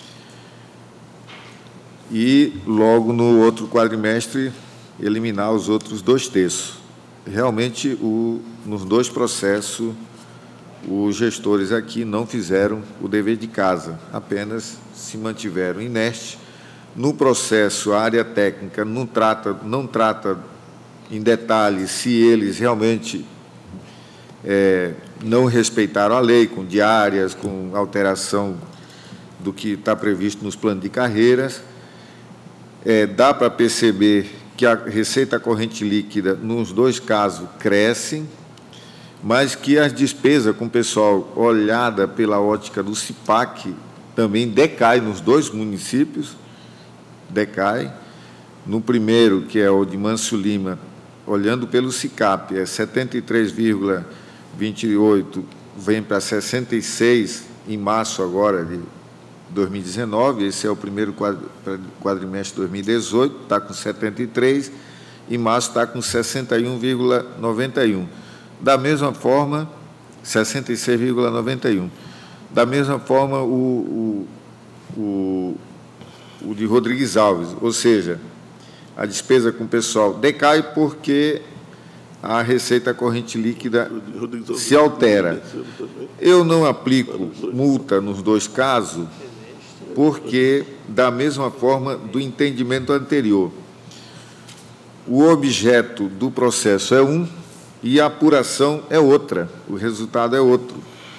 e logo no outro quadrimestre eliminar os outros 2/3. Realmente, nos 2 processos, os gestores aqui não fizeram o dever de casa, apenas se mantiveram inertes. No processo, a área técnica não trata em detalhes se eles realmente não respeitaram a lei, com diárias, com alteração do que está previsto nos planos de carreiras. Dá para perceber que a receita corrente líquida, nos 2 casos, cresce, mas que as despesas com o pessoal, olhada pela ótica do CIPAC, também decai nos 2 municípios, decai. No primeiro, que é o de Mâncio Lima, olhando pelo SICAP, é 73,28, vem para 66 em março agora de 2019, esse é o primeiro quadrimestre de 2018, está com 73, em março está com 61,91. Da mesma forma, 66,91. Da mesma forma, o de Rodrigues Alves, ou seja, a despesa com o pessoal decai porque a receita corrente líquida se altera. Eu não aplico multa nos 2 casos, porque, da mesma forma, do entendimento anterior, o objeto do processo é um e a apuração é outra, o resultado é outro.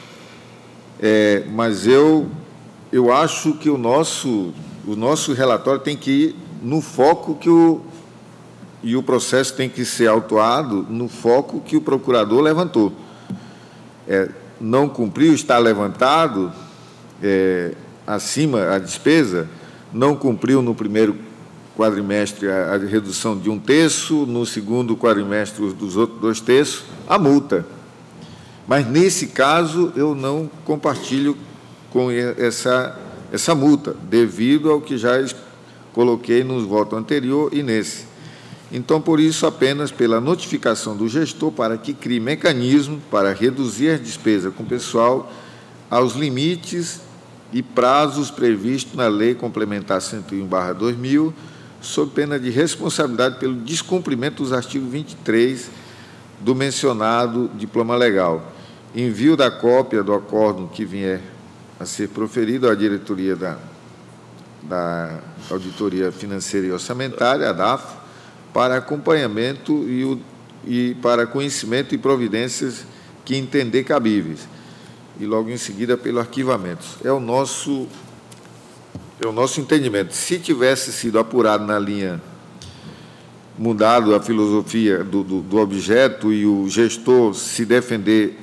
Mas eu acho que o nosso relatório tem que ir no foco e o processo tem que ser autuado no foco que o procurador levantou. Não cumpriu, está levantado, acima a despesa, não cumpriu no primeiro quadrimestre a redução de 1/3, no segundo quadrimestre dos outros 2/3, a multa. Mas, nesse caso, eu não compartilho com essa multa, devido ao que já coloquei no voto anterior e nesse. Então, por isso, apenas pela notificação do gestor para que crie mecanismo para reduzir as despesas com o pessoal aos limites e prazos previstos na Lei Complementar 101/2000, sob pena de responsabilidade pelo descumprimento dos artigos 23 do mencionado diploma legal. Envio da cópia do acórdão que vier a ser proferido à diretoria da Auditoria Financeira e Orçamentária, a DAF, para acompanhamento e para conhecimento e providências que entender cabíveis. E, logo em seguida, pelo arquivamento. É o nosso entendimento. Se tivesse sido apurado na linha, mudado a filosofia do objeto e o gestor se defender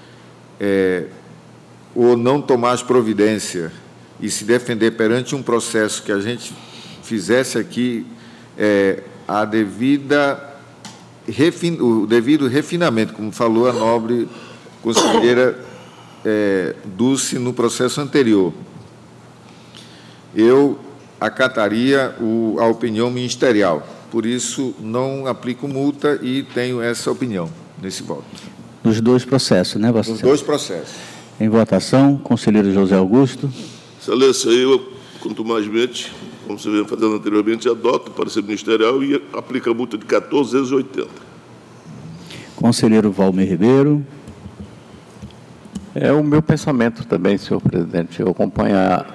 ou não tomar as providências e se defender perante um processo que a gente fizesse aqui o devido refinamento, como falou a nobre conselheira Dulce no processo anterior, eu acataria a opinião ministerial. Por isso, não aplico multa e tenho essa opinião nesse voto. Nos 2 processos, né, Vossa Excelência? Nos 2 processos. Em votação, conselheiro José Augusto. Excelência, eu, quanto mais mente, como você vem fazendo anteriormente, adoto o parecer ministerial e aplica a multa de 14 vezes 80. Conselheiro Valmir Ribeiro. É o meu pensamento também, senhor presidente, eu acompanhar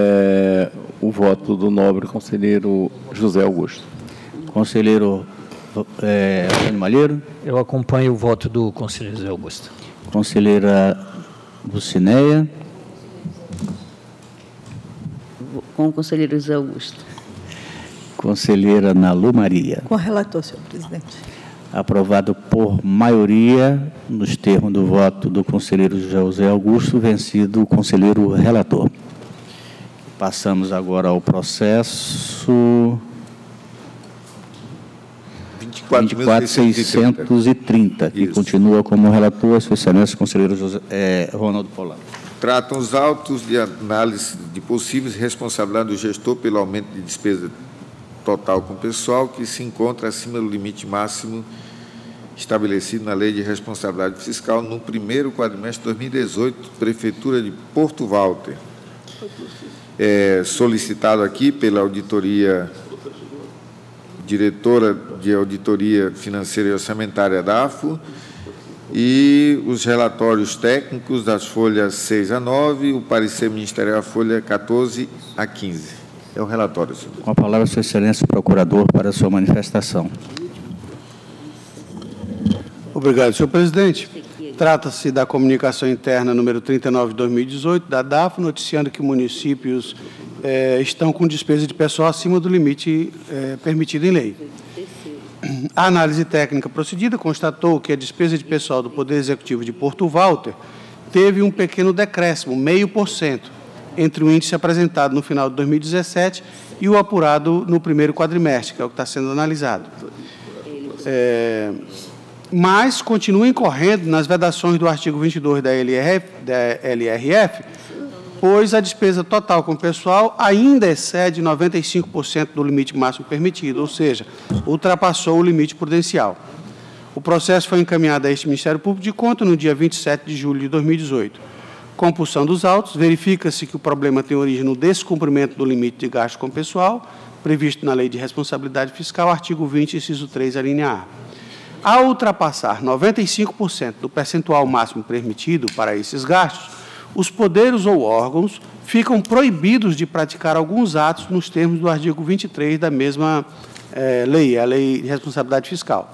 o voto do nobre conselheiro José Augusto. Conselheiro Antônio Malheiro. Eu acompanho o voto do conselheiro José Augusto. Conselheira Dulcineia. Com o conselheiro José Augusto. Conselheira Nalu Maria. Com o relator, senhor presidente. Aprovado por maioria, nos termos do voto do conselheiro José Augusto, vencido o conselheiro relator. Passamos agora ao processo 24.630, que continua como relator, Sua Excelência, conselheiro Ronaldo Polano. Tratam os autos de análise de possíveis responsabilidades do gestor pelo aumento de despesa total com pessoal que se encontra acima do limite máximo estabelecido na Lei de Responsabilidade Fiscal no primeiro quadrimestre de 2018, Prefeitura de Porto Walter. Solicitado aqui pela auditoria, diretora de Auditoria Financeira e Orçamentária da AFO, e os relatórios técnicos das folhas 6 a 9, o parecer ministerial, folha 14 a 15. É o relatório, senhor. Com a palavra, Sua Excelência, o procurador, para a sua manifestação. Obrigado, senhor presidente. Trata-se da comunicação interna número 39 de 2018, da DAFO, noticiando que municípios estão com despesa de pessoal acima do limite permitido em lei. A análise técnica procedida constatou que a despesa de pessoal do Poder Executivo de Porto Walter teve um pequeno decréscimo, 0,5%, entre o índice apresentado no final de 2017 e o apurado no primeiro quadrimestre, que é o que está sendo analisado. Mas continua incorrendo nas vedações do artigo 22 da LRF, pois a despesa total com o pessoal ainda excede 95% do limite máximo permitido, ou seja, ultrapassou o limite prudencial. O processo foi encaminhado a este Ministério Público de Contas no dia 27 de julho de 2018. Compulsão dos autos, verifica-se que o problema tem origem no descumprimento do limite de gasto com o pessoal, previsto na Lei de Responsabilidade Fiscal, artigo 20, inciso 3, a linha A. Ao ultrapassar 95% do percentual máximo permitido para esses gastos, os poderes ou órgãos ficam proibidos de praticar alguns atos nos termos do artigo 23 da mesma lei, a Lei de Responsabilidade Fiscal.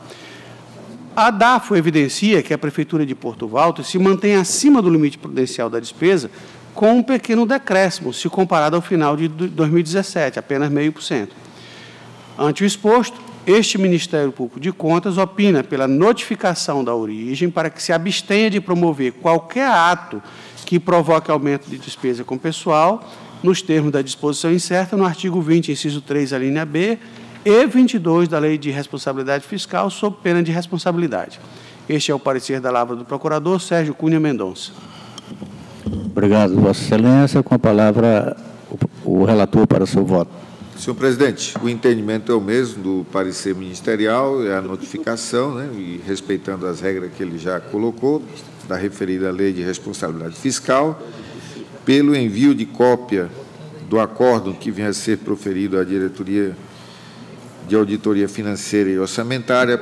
A DAFO evidencia que a Prefeitura de Porto Walter se mantém acima do limite prudencial da despesa com um pequeno decréscimo, se comparado ao final de 2017, apenas 0,5%. Ante o exposto, este Ministério Público de Contas opina pela notificação da origem para que se abstenha de promover qualquer ato que provoque aumento de despesa com pessoal, nos termos da disposição incerta no artigo 20, inciso 3, a linha B, e 22 da Lei de Responsabilidade Fiscal, sob pena de responsabilidade. Este é o parecer da Lavra do Procurador Sérgio Cunha Mendonça. Obrigado, Vossa Excelência. Com a palavra, o relator para o seu voto. Senhor presidente, o entendimento é o mesmo do parecer ministerial, é a notificação, né, e respeitando as regras que ele já colocou, da referida Lei de Responsabilidade Fiscal, pelo envio de cópia do acórdão que venha a ser proferido à Diretoria de Auditoria Financeira e Orçamentária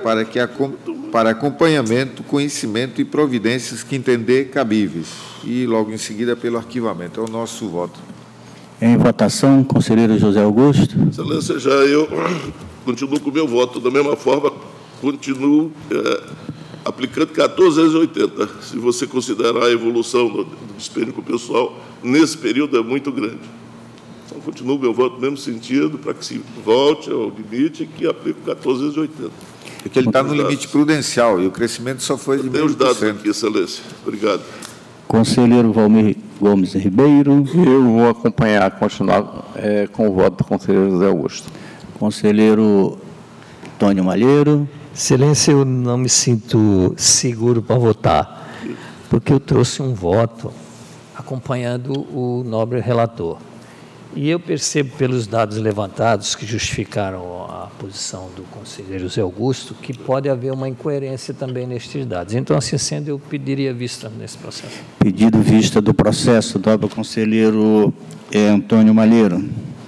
para acompanhamento, conhecimento e providências que entender cabíveis, e logo em seguida pelo arquivamento. É o nosso voto. Em votação, conselheiro José Augusto. Excelência, já eu continuo com o meu voto. Da mesma forma, continuo aplicando 14 vezes 80. Se você considerar a evolução do despêndio com o pessoal, nesse período é muito grande. Então, continuo o meu voto no mesmo sentido, para que se volte ao limite que aplico 14 vezes 80. Porque ele está no limite prudencial e o crescimento só foi de 0,5%. Tem os dados aqui, Excelência. Obrigado. Conselheiro Valmir Gomes Ribeiro. Eu vou acompanhar, continuar com o voto do conselheiro José Augusto. Conselheiro Antônio Malheiro. Excelência, eu não me sinto seguro para votar, porque eu trouxe um voto acompanhando o nobre relator. E eu percebo pelos dados levantados que justificaram a posição do conselheiro José Augusto que pode haver uma incoerência também nestes dados. Então, assim sendo, eu pediria vista nesse processo. Pedido vista do processo, nobre conselheiro Antônio Malheiro.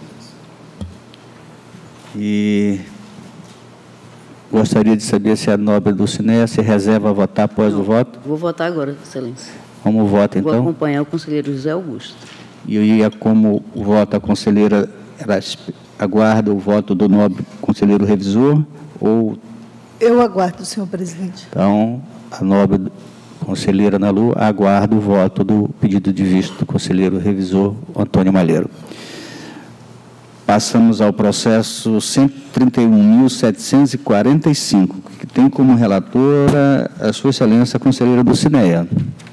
E gostaria de saber se a nobre Dulcineia se reserva a votar após o voto. Vou votar agora, Excelência. Como vota, então? Vou acompanhar o conselheiro José Augusto. E eu ia, como vota a conselheira, aguarda o voto do nobre conselheiro revisor ou Eu aguardo, senhor presidente. Então, a nobre conselheira Ana Lu aguarda o voto do pedido de vista do conselheiro revisor Antônio Malheiro. Passamos ao processo 131.745, que tem como relatora a sua excelência a conselheira Dulcinea.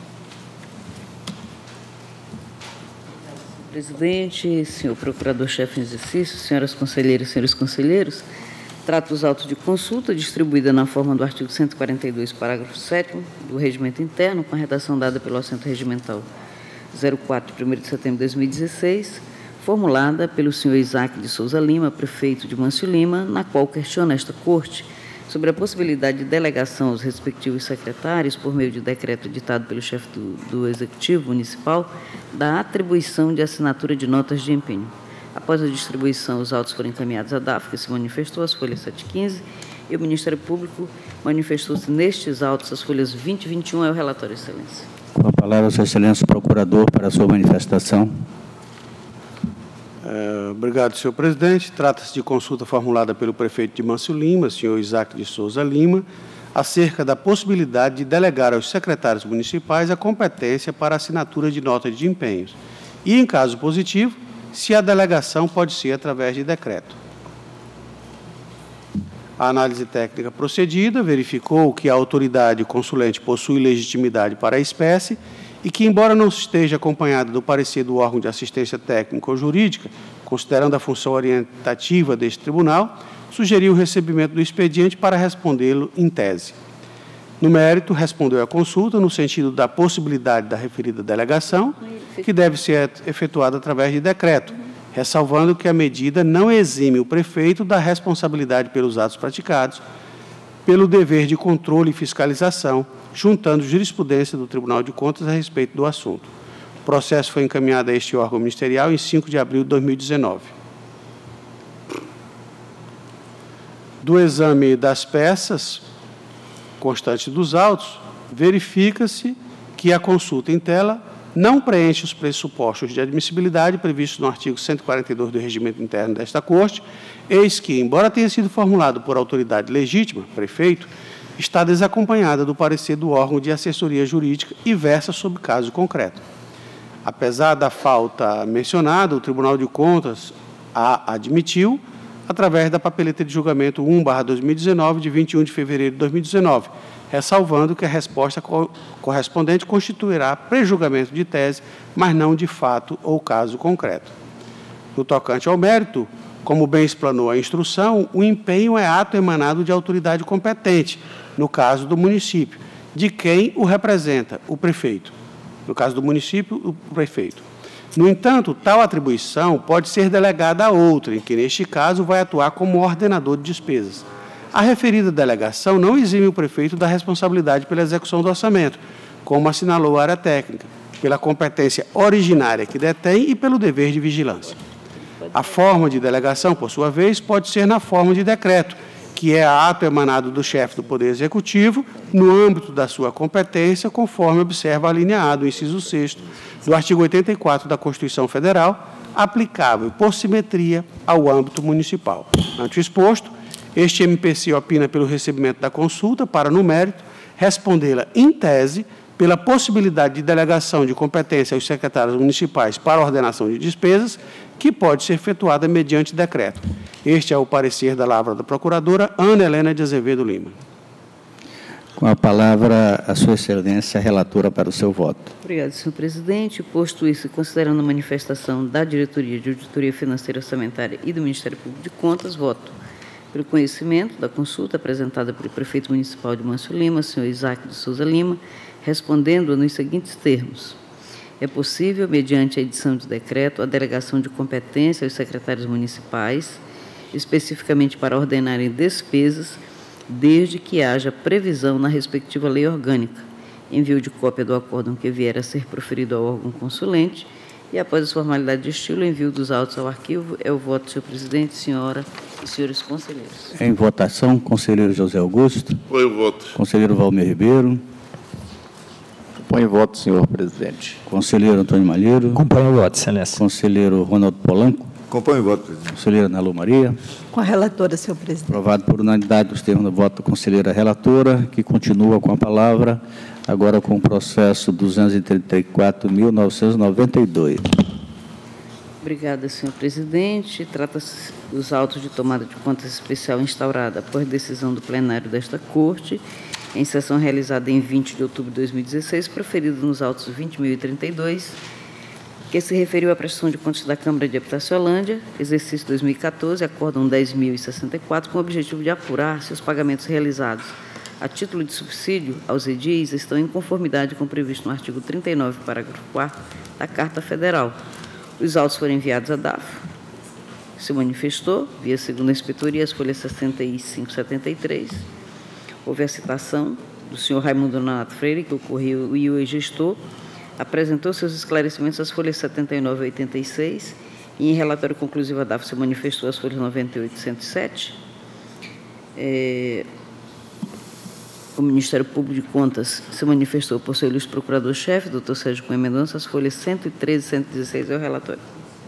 Presidente, senhor procurador-chefe em exercício, senhoras conselheiras e senhores conselheiros, trato os autos de consulta distribuída na forma do artigo 142, parágrafo 7º do Regimento Interno, com a redação dada pelo Assento Regimental 04, de 1º de setembro de 2016, formulada pelo senhor Isaac de Souza Lima, prefeito de Mâncio Lima, na qual questiona esta Corte sobre a possibilidade de delegação aos respectivos secretários, por meio de decreto editado pelo chefe do Executivo Municipal, da atribuição de assinatura de notas de empenho. Após a distribuição, os autos foram encaminhados à DAF, que se manifestou, as folhas 715, e o Ministério Público manifestou-se nestes autos, as folhas 20 e 21, é o relatório, excelência. Com a palavra, sua excelência, procurador, para a sua manifestação. Obrigado, senhor presidente. Trata-se de consulta formulada pelo prefeito de Mâncio Lima, senhor Isaac de Souza Lima, acerca da possibilidade de delegar aos secretários municipais a competência para assinatura de notas de empenhos e, em caso positivo, se a delegação pode ser através de decreto. A análise técnica procedida verificou que a autoridade consulente possui legitimidade para a espécie e que, embora não esteja acompanhada do parecer do órgão de assistência técnica ou jurídica, considerando a função orientativa deste tribunal, sugeriu o recebimento do expediente para respondê-lo em tese. No mérito, respondeu à consulta no sentido da possibilidade da referida delegação, que deve ser efetuada através de decreto, ressalvando que a medida não exime o prefeito da responsabilidade pelos atos praticados, pelo dever de controle e fiscalização, juntando jurisprudência do Tribunal de Contas a respeito do assunto. O processo foi encaminhado a este órgão ministerial em 5 de abril de 2019. Do exame das peças constantes dos autos, verifica-se que a consulta em tela não preenche os pressupostos de admissibilidade previstos no artigo 142 do Regimento Interno desta Corte, eis que, embora tenha sido formulado por autoridade legítima, prefeito, está desacompanhada do parecer do órgão de assessoria jurídica e versa sobre caso concreto. Apesar da falta mencionada, o Tribunal de Contas a admitiu através da papeleta de julgamento 1/2019, de 21 de fevereiro de 2019, ressalvando que a resposta correspondente constituirá prejulgamento de tese, mas não de fato ou caso concreto. No tocante ao mérito, como bem explanou a instrução, o empenho é ato emanado de autoridade competente, no caso do município, de quem o representa, o prefeito. No caso do município, o prefeito. No entanto, tal atribuição pode ser delegada a outra, em que, neste caso, vai atuar como ordenador de despesas. A referida delegação não exime o prefeito da responsabilidade pela execução do orçamento, como assinalou a área técnica, pela competência originária que detém e pelo dever de vigilância. A forma de delegação, por sua vez, pode ser na forma de decreto, que é ato emanado do chefe do Poder Executivo, no âmbito da sua competência, conforme observa a linha A do inciso 6º do artigo 84 da Constituição Federal, aplicável por simetria ao âmbito municipal. Ante o exposto, este MPC opina pelo recebimento da consulta para, no mérito, respondê-la em tese pela possibilidade de delegação de competência aos secretários municipais para ordenação de despesas, que pode ser efetuada mediante decreto. Este é o parecer da lavra da procuradora Ana Helena de Azevedo Lima. Com a palavra, a sua excelência, a relatora, para o seu voto. Obrigado, senhor presidente. Posto isso, considerando a manifestação da Diretoria de Auditoria Financeira Orçamentária e do Ministério Público de Contas, voto pelo conhecimento da consulta apresentada pelo prefeito municipal de Mâncio Lima, senhor Isaac de Souza Lima, respondendo nos seguintes termos. É possível, mediante a edição de decreto, a delegação de competência aos secretários municipais, especificamente para ordenarem despesas, desde que haja previsão na respectiva lei orgânica, envio de cópia do acórdão que vier a ser proferido ao órgão consulente e, após as formalidades de estilo, envio dos autos ao arquivo. É o voto, senhor presidente, senhora e senhores conselheiros. Em votação, conselheiro José Augusto. Põe o voto. Conselheiro Valmir Ribeiro. Põe o voto, senhor presidente. Conselheiro Antônio Malheiro. Acompanho o voto, excelência. Conselheiro Ronaldo Polanco. Acompanho o voto, presidente. Conselheira Ana Lu Maria. Com a relatora, senhor presidente. Aprovado por unanimidade nos termos do voto da conselheira relatora, que continua com a palavra, agora com o processo 234.992. Obrigada, senhor presidente. Trata-se dos autos de tomada de contas especial instaurada após decisão do plenário desta Corte, em sessão realizada em 20 de outubro de 2016, proferida nos autos 20.032, que se referiu à prestação de contas da Câmara de Habitaciolândia, exercício 2014, acórdão 10.064, com o objetivo de apurar se os pagamentos realizados a título de subsídio aos edis estão em conformidade com o previsto no artigo 39, parágrafo 4º da Carta Federal. Os autos foram enviados à DAF, que se manifestou, via segunda inspetoria, as folhas 65 e 73. Houve a citação do senhor Raimundo Nonato Freire, que ocorreu, e o gestor apresentou seus esclarecimentos às folhas 79 e 86, e em relatório conclusivo a DAF se manifestou às folhas 98 e 107. O Ministério Público de Contas se manifestou por seu ilustre procurador-chefe, doutor Sérgio Cunha Mendonça, as folhas 113 e 116 é o relatório.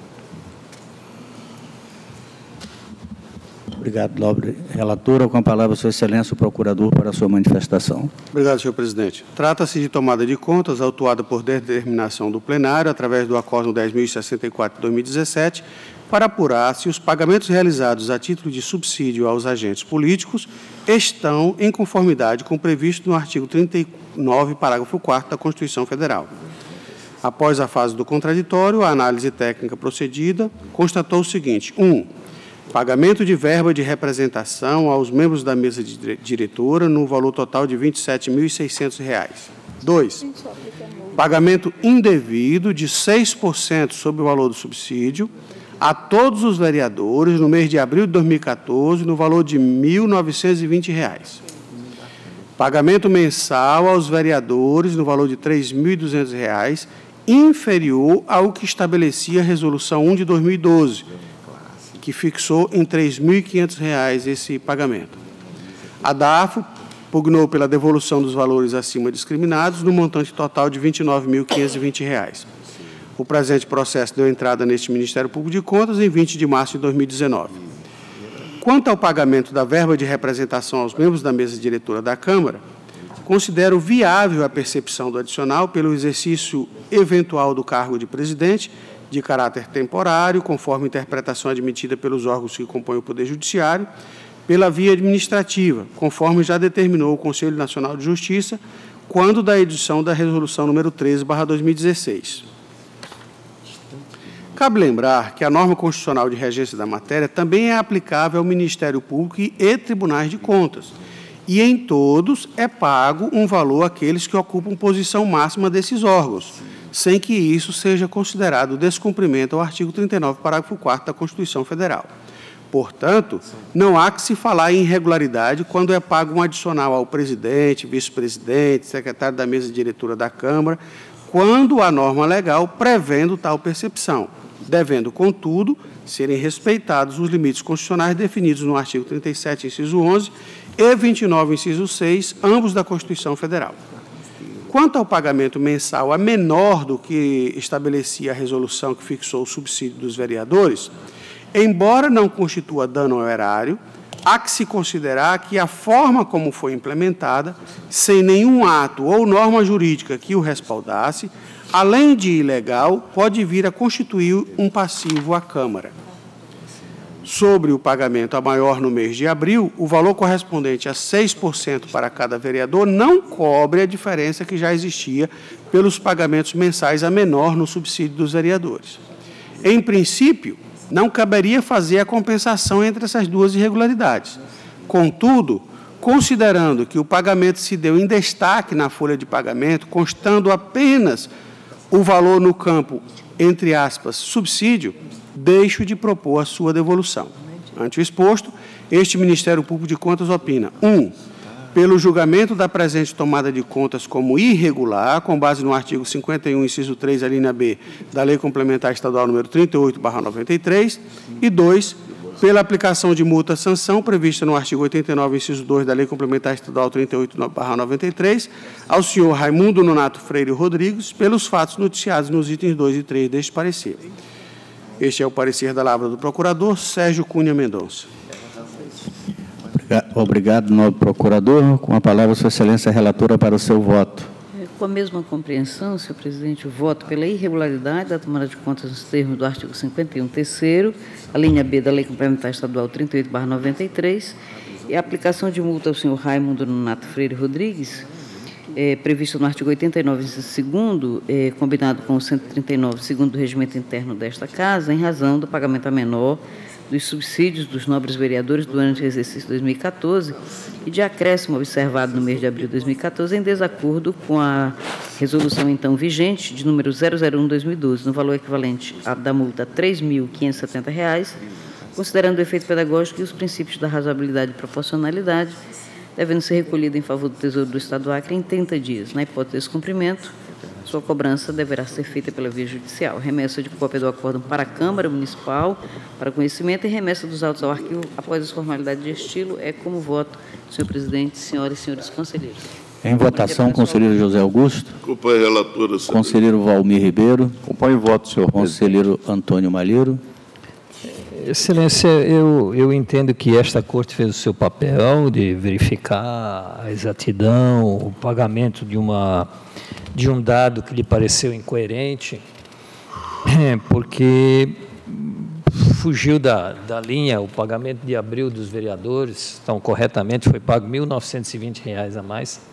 Obrigado, nobre relatora. Com a palavra, Sua Excelência, o procurador, para a sua manifestação. Obrigado, senhor presidente. Trata-se de tomada de contas autuada por determinação do plenário, através do acórdão 10.064 de 2017, para apurar se os pagamentos realizados a título de subsídio aos agentes políticos estão em conformidade com o previsto no artigo 39, parágrafo 4º da Constituição Federal. Após a fase do contraditório, a análise técnica procedida constatou o seguinte: 1. Pagamento de verba de representação aos membros da mesa diretora no valor total de R$ 27.600. 2. Pagamento indevido de 6% sobre o valor do subsídio a todos os vereadores no mês de abril de 2014 no valor de R$ 1.920. Pagamento mensal aos vereadores no valor de R$ 3.200, inferior ao que estabelecia a Resolução 1 de 2012, que fixou em R$ 3.500 esse pagamento. A DAFO pugnou pela devolução dos valores acima discriminados no montante total de R$ 29.520. O presente processo deu entrada neste Ministério Público de Contas em 20 de março de 2019. Quanto ao pagamento da verba de representação aos membros da mesa diretora da Câmara, considero viável a percepção do adicional pelo exercício eventual do cargo de presidente, de caráter temporário, conforme interpretação admitida pelos órgãos que compõem o Poder Judiciário, pela via administrativa, conforme já determinou o Conselho Nacional de Justiça, quando da edição da Resolução número 13/2016. Cabe lembrar que a norma constitucional de regência da matéria também é aplicável ao Ministério Público e tribunais de contas, e em todos é pago um valor àqueles que ocupam posição máxima desses órgãos, sem que isso seja considerado descumprimento ao artigo 39, parágrafo 4º da Constituição Federal. Portanto, não há que se falar em irregularidade quando é pago um adicional ao presidente, vice-presidente, secretário da mesa diretora da Câmara, quando a norma legal prevendo tal percepção, devendo, contudo, serem respeitados os limites constitucionais definidos no artigo 37, inciso 11, e 29, inciso 6, ambos da Constituição Federal. Quanto ao pagamento mensal a menor do que estabelecia a resolução que fixou o subsídio dos vereadores, embora não constitua dano ao erário, há que se considerar que a forma como foi implementada, sem nenhum ato ou norma jurídica que o respaldasse, além de ilegal, pode vir a constituir um passivo à Câmara. Sobre o pagamento a maior no mês de abril, o valor correspondente a 6% para cada vereador não cobre a diferença que já existia pelos pagamentos mensais a menor no subsídio dos vereadores. Em princípio, não caberia fazer a compensação entre essas duas irregularidades. Contudo, considerando que o pagamento se deu em destaque na folha de pagamento, constando apenas o valor no campo, entre aspas, subsídio, deixo de propor a sua devolução. Ante o exposto, este Ministério Público de Contas opina: 1. Pelo julgamento da presente tomada de contas como irregular, com base no artigo 51, inciso 3, a linha B, da Lei Complementar Estadual número 38/93, e 2. Pela aplicação de multa-sanção prevista no artigo 89, inciso 2, da Lei Complementar Estadual 38/93, ao senhor Raimundo Nonato Freire Rodrigues, pelos fatos noticiados nos itens 2 e 3 deste parecer. Este é o parecer da Lavra do Procurador Sérgio Cunha Mendonça. Obrigado, nobre procurador. Com a palavra, Sua Excelência, a relatora, para o seu voto. Com a mesma compreensão, senhor presidente, o voto pela irregularidade da tomada de contas nos termos do artigo 51, terceiro, a linha B da Lei Complementar Estadual 38/93, e a aplicação de multa ao senhor Raimundo Nonato Freire Rodrigues, previsto no artigo 89, segundo, combinado com o 139, segundo do regimento interno desta Casa, em razão do pagamento a menor dos subsídios dos nobres vereadores durante o exercício 2014 e de acréscimo observado no mês de abril de 2014, em desacordo com a resolução então vigente de número 001/2012, no valor equivalente da multa a R$ 3.570, considerando o efeito pedagógico e os princípios da razoabilidade e proporcionalidade, devendo ser recolhido em favor do Tesouro do Estado do Acre em 30 dias. Na hipótese de descumprimento, sua cobrança deverá ser feita pela via judicial. Remessa de cópia do acórdão para a Câmara Municipal, para conhecimento, e remessa dos autos ao arquivo após as formalidades de estilo. É como voto, senhor presidente, senhoras e senhores conselheiros. Em votação, conselheiro José Augusto. Acompanhe a relatora, senhor. Conselheiro Valmir Ribeiro. Acompanhe o voto, senhor presidente. Conselheiro Antônio Malheiro. Excelência, eu entendo que esta Corte fez o seu papel de verificar a exatidão, o pagamento de um dado que lhe pareceu incoerente, porque fugiu da linha. O pagamento de abril dos vereadores, então, corretamente, foi pago R$ 1.920 a mais.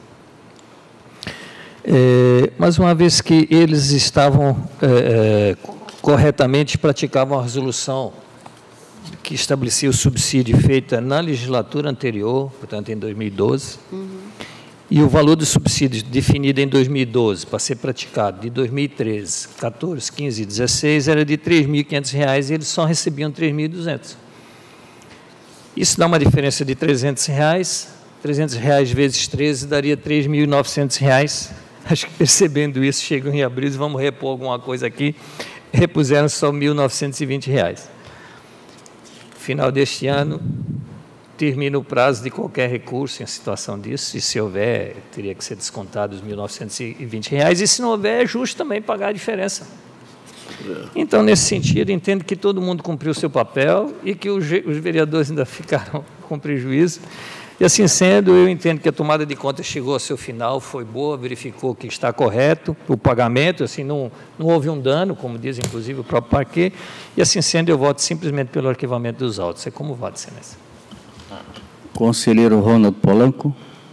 Mas, uma vez que eles estavam corretamente, praticavam a resolução que estabelecia o subsídio feita na legislatura anterior, portanto, em 2012, e o valor do subsídio definido em 2012 para ser praticado de 2013, 14, 15 e 16 era de R$ 3.500 e eles só recebiam R$ 3.200. Isso dá uma diferença de R$ 300. R$ 300 vezes 13 daria R$ 3.900. Acho que, percebendo isso, chegam em abril e vamos repor alguma coisa aqui. Repuseram só R$ 1.920. Final deste ano, termina o prazo de qualquer recurso em situação disso, e se houver, teria que ser descontado os R$ 1.920, e se não houver, é justo também pagar a diferença. Então, nesse sentido, entendo que todo mundo cumpriu o seu papel e que os vereadores ainda ficaram com prejuízo. E, assim sendo, eu entendo que a tomada de contas chegou ao seu final, foi boa, verificou que está correto o pagamento, assim, não houve um dano, como diz, inclusive, o próprio parquê, e, assim sendo, eu voto simplesmente pelo arquivamento dos autos. É como voto, excelência. Conselheiro Ronaldo Polanco.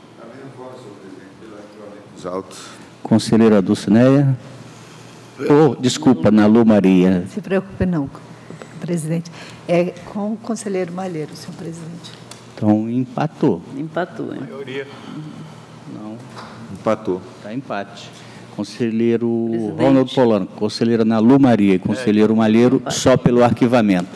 Os autos. Conselheira Dulcineia. Desculpa, Nalu Maria. Não se preocupe, não, presidente. É com o conselheiro Malheiro, senhor presidente. Então, empatou. Empatou, hein? Maioria. Não. Empatou. Está empate. Conselheiro Ronaldo Polanco, conselheira Nalu Maria e conselheiro Malheiro, só pelo arquivamento.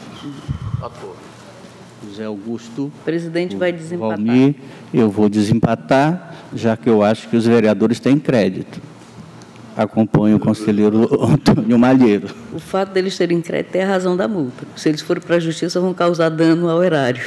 José Augusto. O presidente vai desempatar. Valmir, eu vou desempatar, já que eu acho que os vereadores têm crédito. Acompanho o conselheiro Antônio Malheiro. O fato deles terem crédito é a razão da multa. Se eles forem para a justiça, vão causar dano ao erário.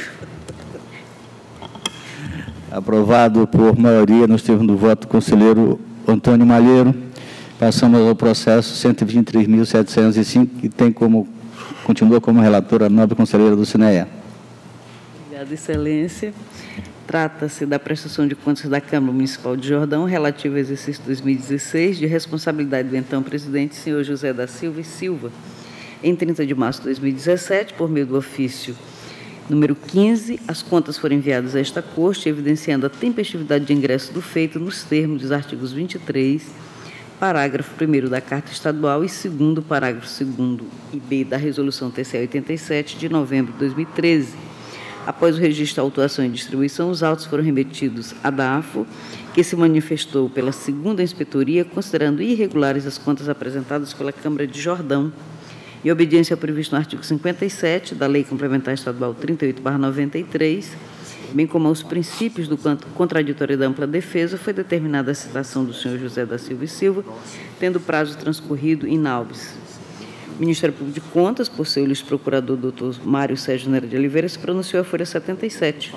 Aprovado por maioria nos termos do voto do conselheiro Antônio Malheiro. Passamos ao processo 123.705, que continua como relatora a nobre conselheira Dulcineia. Obrigada, excelência. Trata-se da prestação de contas da Câmara Municipal de Jordão, relativa ao exercício 2016, de responsabilidade do então presidente, senhor José da Silva e Silva, em 30 de março de 2017, por meio do ofício número 15, as contas foram enviadas a esta Corte, evidenciando a tempestividade de ingresso do feito nos termos dos artigos 23, parágrafo 1º da Carta Estadual e 2º, parágrafo 2º e B da Resolução TCE 87, de novembro de 2013. Após o registro, autuação e distribuição, os autos foram remetidos à DAFO, que se manifestou pela 2ª Inspetoria, considerando irregulares as contas apresentadas pela Câmara de Jordão, em obediência ao previsto no artigo 57 da Lei Complementar Estadual 38/93, bem como aos princípios do contraditório da ampla defesa, foi determinada a citação do senhor José da Silva e Silva, tendo prazo transcorrido in naubis. O Ministério Público de Contas, por seu ilustre procurador, doutor Mário Sérgio Nery de Oliveira, se pronunciou a folha 77.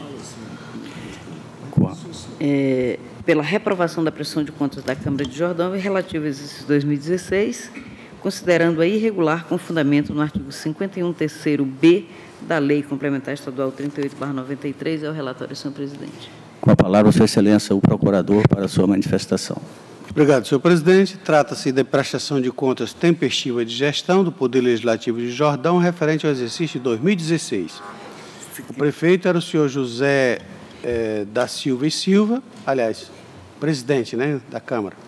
Pela reprovação da prestação de contas da Câmara de Jordão e relativa ao exercício 2016, considerando a irregular com fundamento no artigo 51, terceiro B da Lei Complementar Estadual 38/93. É o relatório, senhor presidente. Com a palavra, Sua Excelência, o procurador, para a sua manifestação. Obrigado, senhor presidente. Trata-se de prestação de contas tempestiva de gestão do Poder Legislativo de Jordão, referente ao exercício de 2016. O prefeito era o senhor José da Silva e Silva, aliás, presidente, né, da Câmara,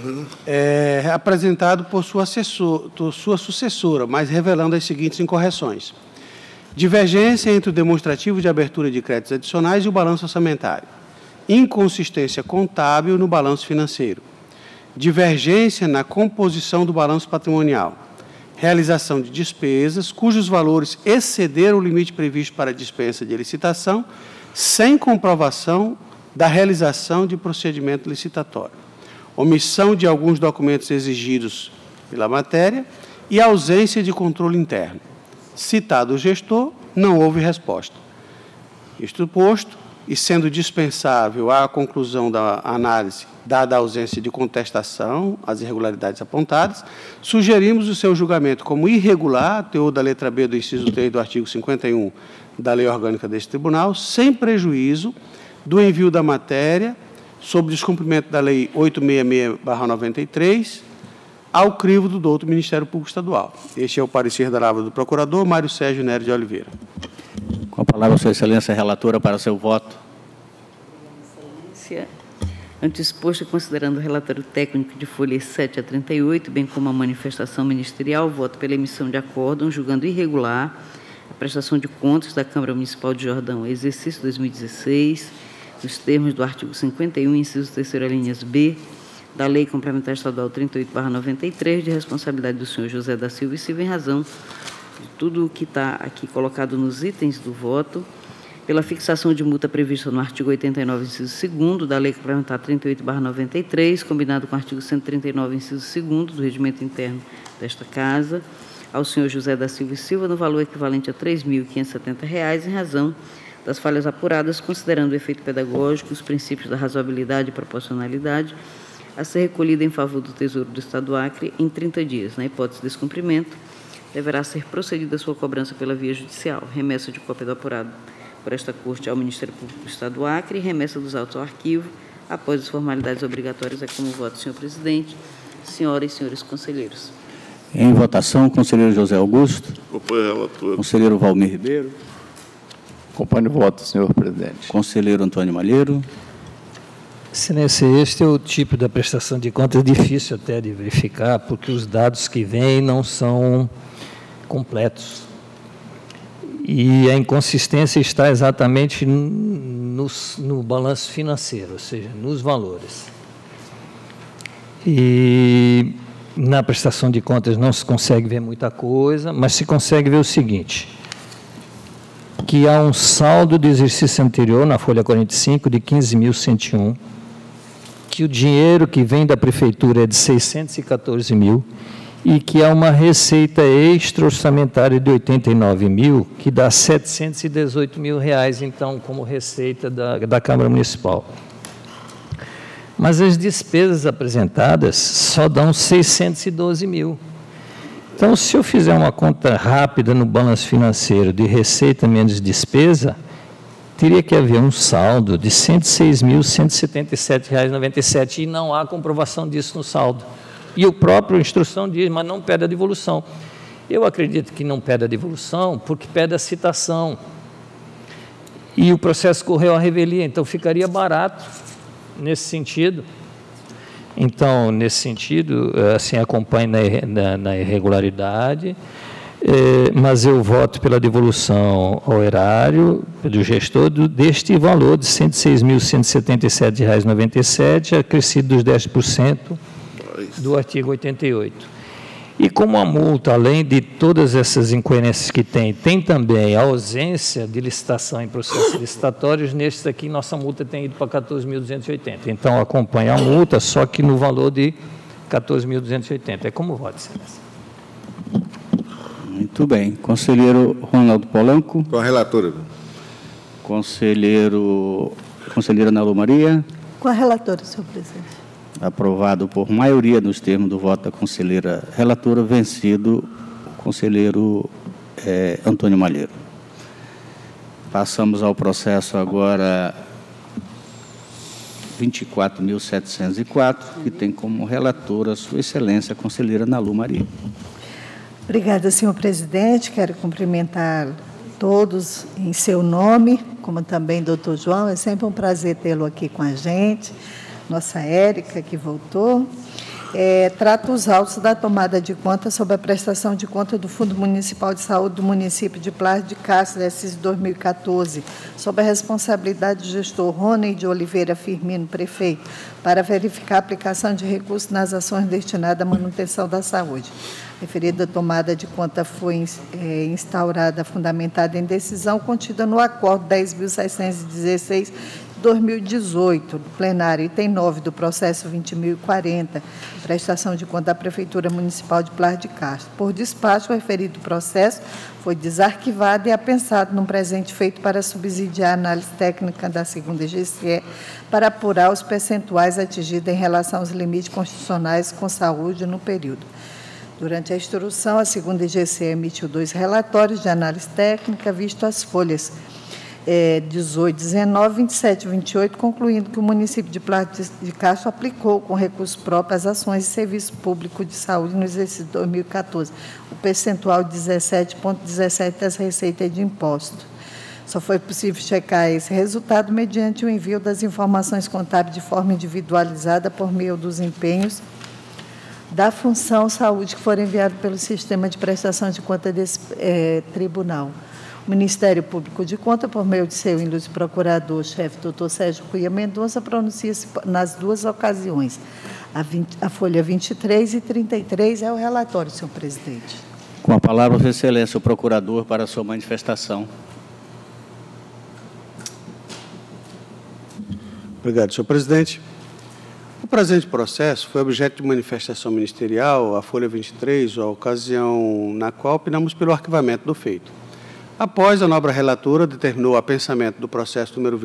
apresentado por sua sucessora, mas revelando as seguintes incorreções: divergência entre o demonstrativo de abertura de créditos adicionais e o balanço orçamentário, inconsistência contábil no balanço financeiro, divergência na composição do balanço patrimonial, realização de despesas cujos valores excederam o limite previsto para dispensa de licitação, sem comprovação da realização de procedimento licitatório, omissão de alguns documentos exigidos pela matéria e ausência de controle interno. Citado o gestor, não houve resposta. Isto posto, e sendo dispensável a conclusão da análise, dada a ausência de contestação às irregularidades apontadas, sugerimos o seu julgamento como irregular, teor da letra B do inciso 3 do artigo 51 da Lei Orgânica deste Tribunal, sem prejuízo do envio da matéria, sob descumprimento da Lei 866/93, ao crivo do douto Ministério Público Estadual. Este é o parecer da palavra do procurador Mário Sérgio Nery de Oliveira. Com a palavra, Sua Excelência, relatora, para seu voto. Excelência, ante exposto e considerando o relatório técnico de folhas 7 a 38, bem como a manifestação ministerial, voto pela emissão de acórdão julgando irregular a prestação de contas da Câmara Municipal de Jordão, exercício 2016, nos termos do artigo 51, inciso 3º, linhas B, da Lei Complementar Estadual 38/93, de responsabilidade do senhor José da Silva e Silva, em razão de tudo o que está aqui colocado nos itens do voto, pela fixação de multa prevista no artigo 89, inciso 2º, da Lei Complementar 38/93, combinado com o artigo 139, inciso 2º, do Regimento Interno desta Casa, ao senhor José da Silva e Silva, no valor equivalente a R$ 3.570, em razão das falhas apuradas, considerando o efeito pedagógico, os princípios da razoabilidade e proporcionalidade, a ser recolhida em favor do Tesouro do Estado do Acre em 30 dias. Na hipótese de descumprimento, deverá ser procedida a sua cobrança pela via judicial, remessa de cópia do apurado por esta Corte ao Ministério Público do Estado do Acre e remessa dos autos ao arquivo, após as formalidades obrigatórias. É como voto, senhor presidente, senhoras e senhores conselheiros. Em votação, conselheiro José Augusto. Acompanho, relator. Conselheiro Valmir Ribeiro. Acompanho o voto, senhor presidente. Conselheiro Antônio Malheiro. Excelência, este é o tipo da prestação de contas difícil até de verificar, porque os dados que vêm não são completos. E a inconsistência está exatamente no balanço financeiro, ou seja, nos valores. E na prestação de contas não se consegue ver muita coisa, mas se consegue ver o seguinte: que há um saldo do exercício anterior, na folha 45, de 15.101, que o dinheiro que vem da prefeitura é de 614 mil e que há uma receita extra-orçamentária de 89 mil, que dá 718 mil reais, então, como receita da Câmara Municipal. Mas as despesas apresentadas só dão 612 mil. Então, se eu fizer uma conta rápida no balanço financeiro de receita menos despesa, teria que haver um saldo de R$ 106.177,97 e não há comprovação disso no saldo. E o próprio instrução diz, mas não pede a devolução. Eu acredito que não pede a devolução porque pede a citação. E o processo correu à revelia, então ficaria barato nesse sentido. Então, nesse sentido, assim, acompanho na irregularidade, mas eu voto pela devolução ao erário do gestor deste valor de R$ 106.177,97, acrescido dos 10% do artigo 88. E como a multa, além de todas essas incoerências que tem também a ausência de licitação em processos licitatórios, nestes aqui nossa multa tem ido para 14.280. Então, acompanha a multa, só que no valor de 14.280. É como voto, excelência. Muito bem. Conselheiro Ronaldo Polanco. Com a relatora. Conselheira Ana Lu Maria. Com a relatora, senhor presidente. Aprovado por maioria nos termos do voto da conselheira relatora, vencido o conselheiro Antônio Malheiro. Passamos ao processo agora 24.704, que tem como relatora Sua Excelência a conselheira Nalu Maria. Obrigada, senhor presidente. Quero cumprimentar todos em seu nome, como também doutor João. É sempre um prazer tê-lo aqui com a gente. Nossa Érica, que voltou. Trata os autos da tomada de conta sobre a prestação de conta do Fundo Municipal de Saúde do município de Plar de Castro, exercício 2014, sob a responsabilidade do gestor Rony de Oliveira Firmino, prefeito, para verificar a aplicação de recursos nas ações destinadas à manutenção da saúde. A referida tomada de conta foi instaurada, fundamentada em decisão contida no acordo 10.616, 2018, plenário, item 9 do processo 20.040, prestação de conta da Prefeitura Municipal de Plar de Castro. Por despacho, o referido processo foi desarquivado e apensado num presente feito para subsidiar a análise técnica da 2ª GCE para apurar os percentuais atingidos em relação aos limites constitucionais com saúde no período. Durante a instrução, a 2ª GCE emitiu 2 relatórios de análise técnica, visto as folhas 18, 19, 27 e 28, concluindo que o município de Plar de Castro aplicou com recursos próprios as ações de serviço público de saúde no exercício de 2014, o percentual de 17,17% das receitas de imposto. Só foi possível checar esse resultado mediante o envio das informações contábeis de forma individualizada por meio dos empenhos da função saúde que foram enviados pelo sistema de prestação de conta desse tribunal. O Ministério Público de Contas, por meio de seu ilustre procurador-chefe, doutor Sérgio Cunha Mendonça, pronuncia-se nas 2 ocasiões. A folha 23 e 33 é o relatório, senhor presidente. Com a palavra, Sua Excelência, o procurador, para a sua manifestação. Obrigado, senhor presidente. O presente processo foi objeto de manifestação ministerial, a folha 23, a ocasião na qual opinamos pelo arquivamento do feito. Após, a nobre relatora determinou o apensamento do processo número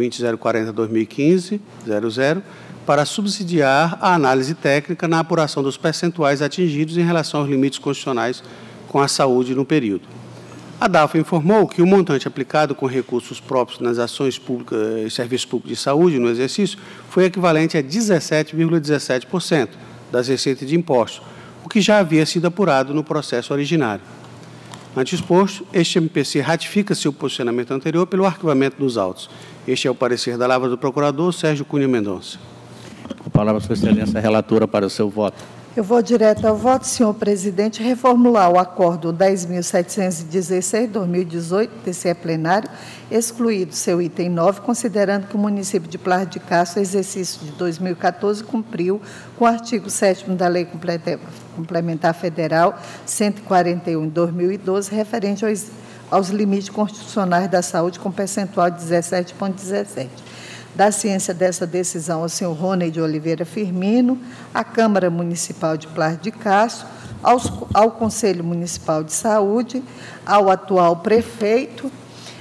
20.040/2015-00 para subsidiar a análise técnica na apuração dos percentuais atingidos em relação aos limites constitucionais com a saúde no período. A DAFA informou que o montante aplicado com recursos próprios nas ações públicas e serviços públicos de saúde no exercício foi equivalente a 17,17% das receitas de impostos, o que já havia sido apurado no processo originário. Ante exposto, este MPC ratifica seu posicionamento anterior pelo arquivamento dos autos. Este é o parecer da lavra do procurador Sérgio Cunha Mendonça. Com a palavra, Sua Excelência, a relatora, para o seu voto. Eu vou direto ao voto, senhor presidente, reformular o acordo 10.716/2018, TCE plenário, excluído seu item 9, considerando que o município de Plar de Castro, exercício de 2014, cumpriu com o artigo 7º da Lei Complementar Federal 141/2012, referente aos limites constitucionais da saúde, com percentual de 17,17%. Da ciência dessa decisão ao senhor Rony de Oliveira Firmino, à Câmara Municipal de Plar de Castro, ao Conselho Municipal de Saúde, ao atual prefeito,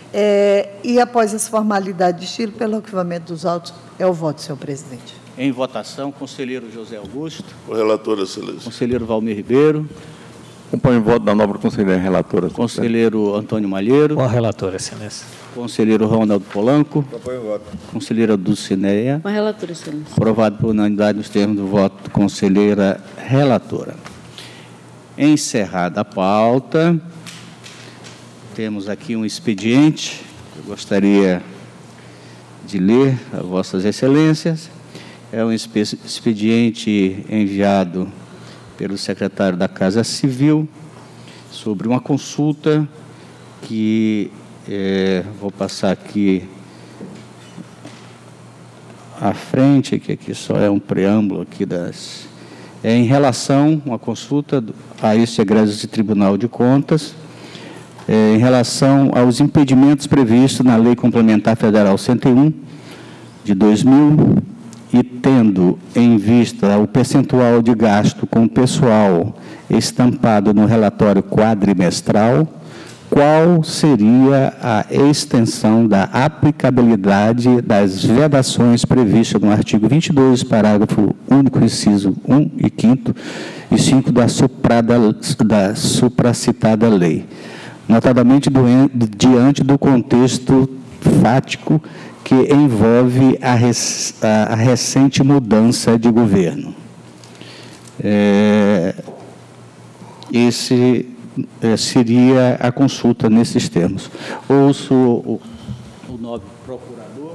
e após as formalidades de estilo, pelo arquivamento dos autos, é o voto, senhor presidente. Em votação, conselheiro José Augusto. O relator, Excelência. Conselheiro Valmir Ribeiro. Acompanho o voto da nobre conselheira relatora. Conselheiro Antônio Malheiro. Com a relatora, Excelência. Conselheiro Ronaldo Polanco. Acompanho o voto. Conselheira Dulcineia. Com a relatora, Excelência. Aprovado por unanimidade nos termos do voto, conselheira relatora. Encerrada a pauta, temos aqui um expediente que eu gostaria de ler a Vossas Excelências. É um expediente enviado pelo secretário da Casa Civil sobre uma consulta que vou passar aqui à frente, que aqui só é um preâmbulo aqui em relação a uma consulta a este egresso de Tribunal de Contas, em relação aos impedimentos previstos na Lei Complementar Federal 101 de 2000 e tendo em vista o percentual de gasto com pessoal estampado no relatório quadrimestral, qual seria a extensão da aplicabilidade das vedações previstas no artigo 22, parágrafo único, inciso 1 e 5º e 5 da supracitada lei, notadamente diante do contexto fático que envolve a recente mudança de governo. Esse seria a consulta nesses termos. Ouço o nobre procurador.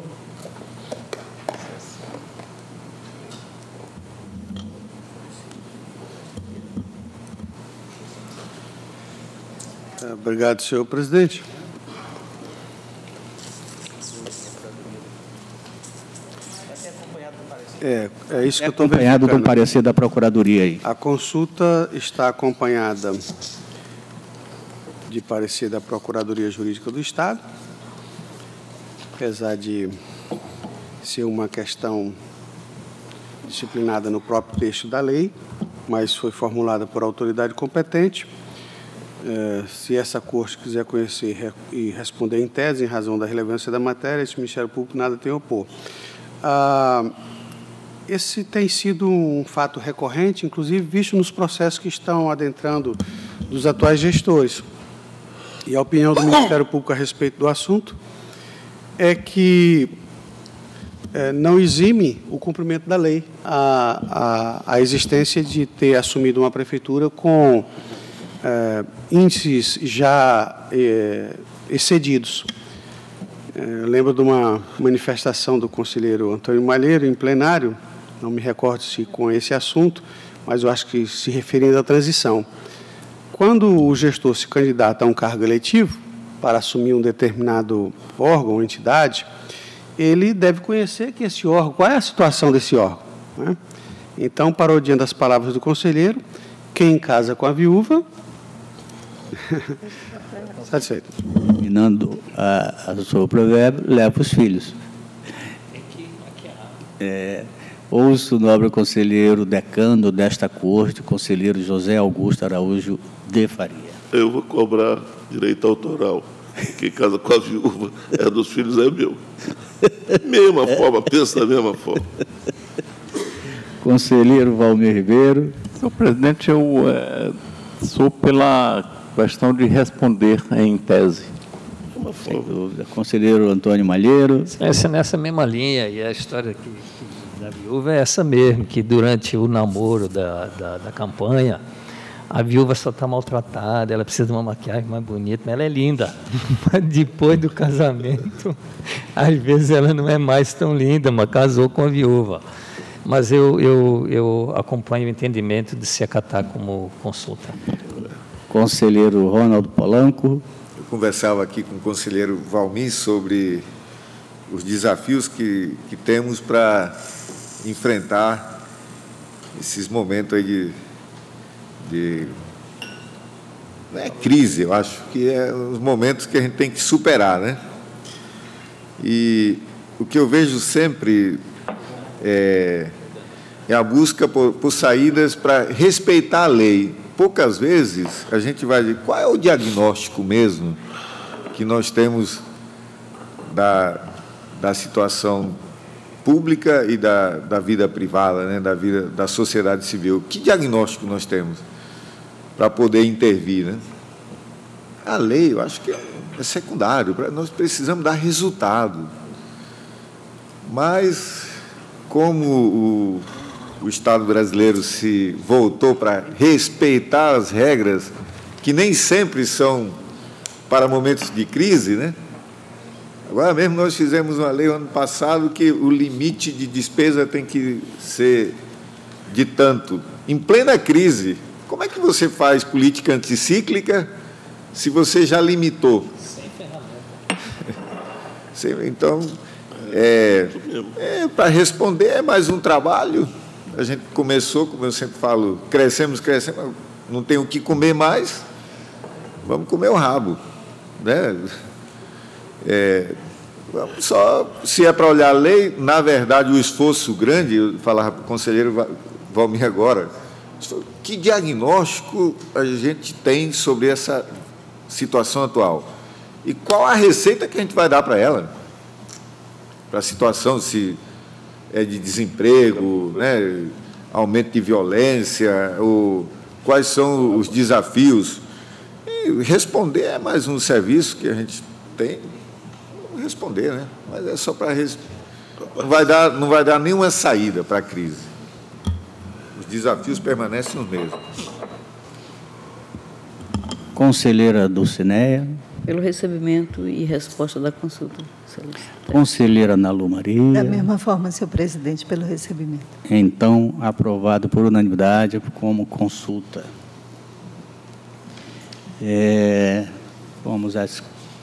Obrigado, senhor presidente. É isso que eu estou verificando. Acompanhado do parecer da Procuradoria aí. A consulta está acompanhada de parecer da Procuradoria Jurídica do Estado, apesar de ser uma questão disciplinada no próprio texto da lei, mas foi formulada por autoridade competente. Se essa Corte quiser conhecer e responder em tese, em razão da relevância da matéria, esse Ministério Público nada tem a opor. Esse tem sido um fato recorrente, inclusive visto nos processos que estão adentrando dos atuais gestores. E a opinião do Ministério Público a respeito do assunto é que não exime o cumprimento da lei a existência de ter assumido uma prefeitura com índices já excedidos. Eu lembro de uma manifestação do conselheiro Antônio Malheiro em plenário, não me recordo se com esse assunto, mas eu acho que se referindo à transição. Quando o gestor se candidata a um cargo eletivo para assumir um determinado órgão ou entidade, ele deve conhecer que esse órgão, qual é a situação desse órgão, né? Então, parodiando as palavras do conselheiro, quem casa com a viúva... Satisfeito. Terminando a sua provérbio, leva os filhos. Ouço o nobre conselheiro decano desta corte, conselheiro José Augusto Araújo de Faria. Eu vou cobrar direito autoral. Quem casa com a viúva é dos filhos, é meu. Mesma forma, pensa da mesma forma. Conselheiro Valmir Ribeiro. Senhor presidente, eu sou pela questão de responder em tese. Sem dúvida. Conselheiro Antônio Malheiro. Essa nessa mesma linha, e a história da viúva é essa mesmo, que durante o namoro da campanha, a viúva só está maltratada, ela precisa de uma maquiagem mais bonita, mas ela é linda. Mas depois do casamento, às vezes ela não é mais tão linda, mas casou com a viúva. Mas eu acompanho o entendimento de se acatar como consulta. Conselheiro Ronaldo Polanco. Eu conversava aqui com o conselheiro Valmir sobre os desafios que temos para enfrentar esses momentos aí de não é crise, eu acho que é os momentos que a gente tem que superar, né? E o que eu vejo sempre é a busca por saídas para respeitar a lei. Poucas vezes a gente vai dizer qual é o diagnóstico mesmo que nós temos da situação pública e da vida privada, né, da vida da sociedade civil. Que diagnóstico nós temos para poder intervir, né? A lei, eu acho que é secundário, nós precisamos dar resultado. Mas, como o Estado brasileiro se voltou para respeitar as regras, que nem sempre são para momentos de crise, né? Agora mesmo nós fizemos uma lei ano passado que o limite de despesa tem que ser de tanto. Em plena crise, como é que você faz política anticíclica se você já limitou? Sem ferramenta. Então, para responder é mais um trabalho. A gente começou, como eu sempre falo, crescemos, não tem o que comer mais, vamos comer o rabo, né? Só, se é para olhar a lei, na verdade, o esforço grande, eu falava para o conselheiro Valmir agora, que diagnóstico a gente tem sobre essa situação atual. E qual a receita que a gente vai dar para ela? Para a situação, se é de desemprego, né, aumento de violência, ou quais são os desafios. E responder é mais um serviço que a gente tem. Responder, né? Mas é só para... Não vai dar nenhuma saída para a crise. Os desafios permanecem os mesmos. Conselheira Dulcineia. Pelo recebimento e resposta da consulta. Conselheira Nalu Maria. Da mesma forma, senhor presidente, pelo recebimento. Então, aprovado por unanimidade como consulta. Vamos às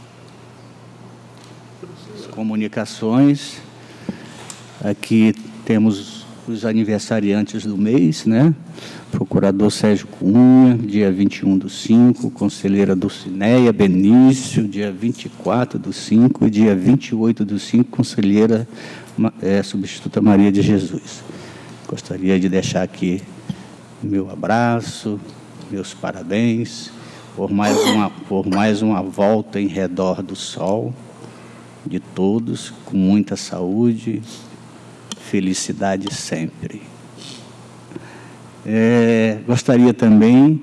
comunicações. Aqui temos os aniversariantes do mês, né? Procurador Sérgio Cunha, dia 21/5, conselheira Dulcineia Benício, dia 24/5, e dia 28/5, conselheira substituta Maria de Jesus. Gostaria de deixar aqui meu abraço, meus parabéns por mais uma volta em redor do sol de todos, com muita saúde, felicidade sempre. Gostaria também,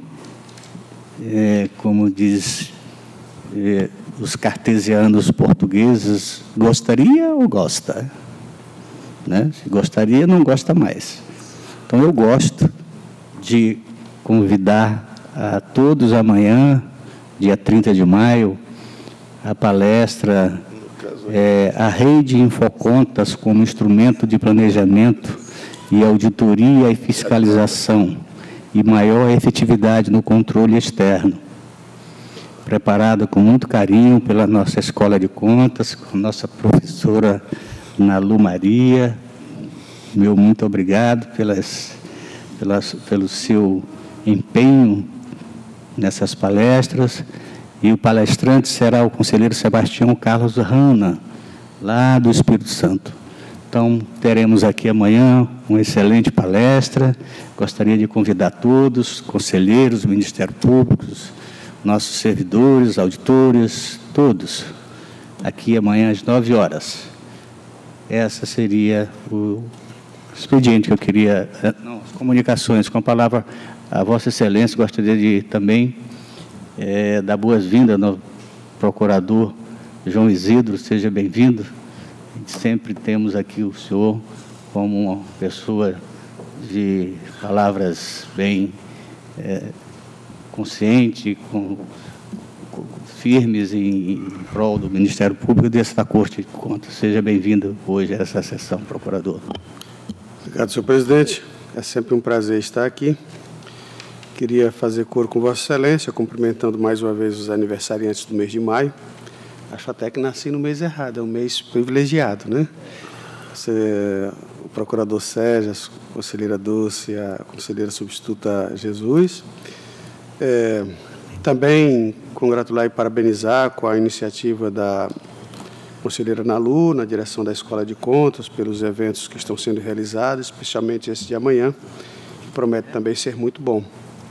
como diz os cartesianos portugueses, gostaria ou gosta? Né? Se gostaria, não gosta mais. Então, eu gosto de convidar a todos amanhã, dia 30 de maio, a palestra a Rede Infocontas como instrumento de planejamento e auditoria e fiscalização e maior efetividade no controle externo. Preparada com muito carinho pela nossa Escola de Contas, com a nossa professora Nalu Maria. Meu muito obrigado pelo seu empenho nessas palestras. E o palestrante será o conselheiro Sebastião Carlos Hanna, lá do Espírito Santo. Então, teremos aqui amanhã uma excelente palestra. Gostaria de convidar todos, conselheiros, Ministério Público, nossos servidores, auditores, todos, aqui amanhã às 9 horas. Essa seria o expediente que eu queria... Não, as comunicações. Com a palavra a Vossa Excelência, gostaria de também dar boas-vindas ao procurador João Isidro. Seja bem-vindo. Sempre temos aqui o senhor como uma pessoa de palavras bem consciente, firmes em prol do Ministério Público e desta Corte de Contas. Seja bem-vindo hoje a essa sessão, procurador. Obrigado, senhor presidente. É sempre um prazer estar aqui. Queria fazer coro com Vossa Excelência, cumprimentando mais uma vez os aniversariantes do mês de maio. Acho até que nasci no mês errado, é um mês privilegiado, né? O procurador Sérgio, a conselheira Dulce, a conselheira substituta Jesus. Também congratular e parabenizar com a iniciativa da conselheira Nalu, na direção da Escola de Contas, pelos eventos que estão sendo realizados, especialmente esse de amanhã, que promete também ser muito bom.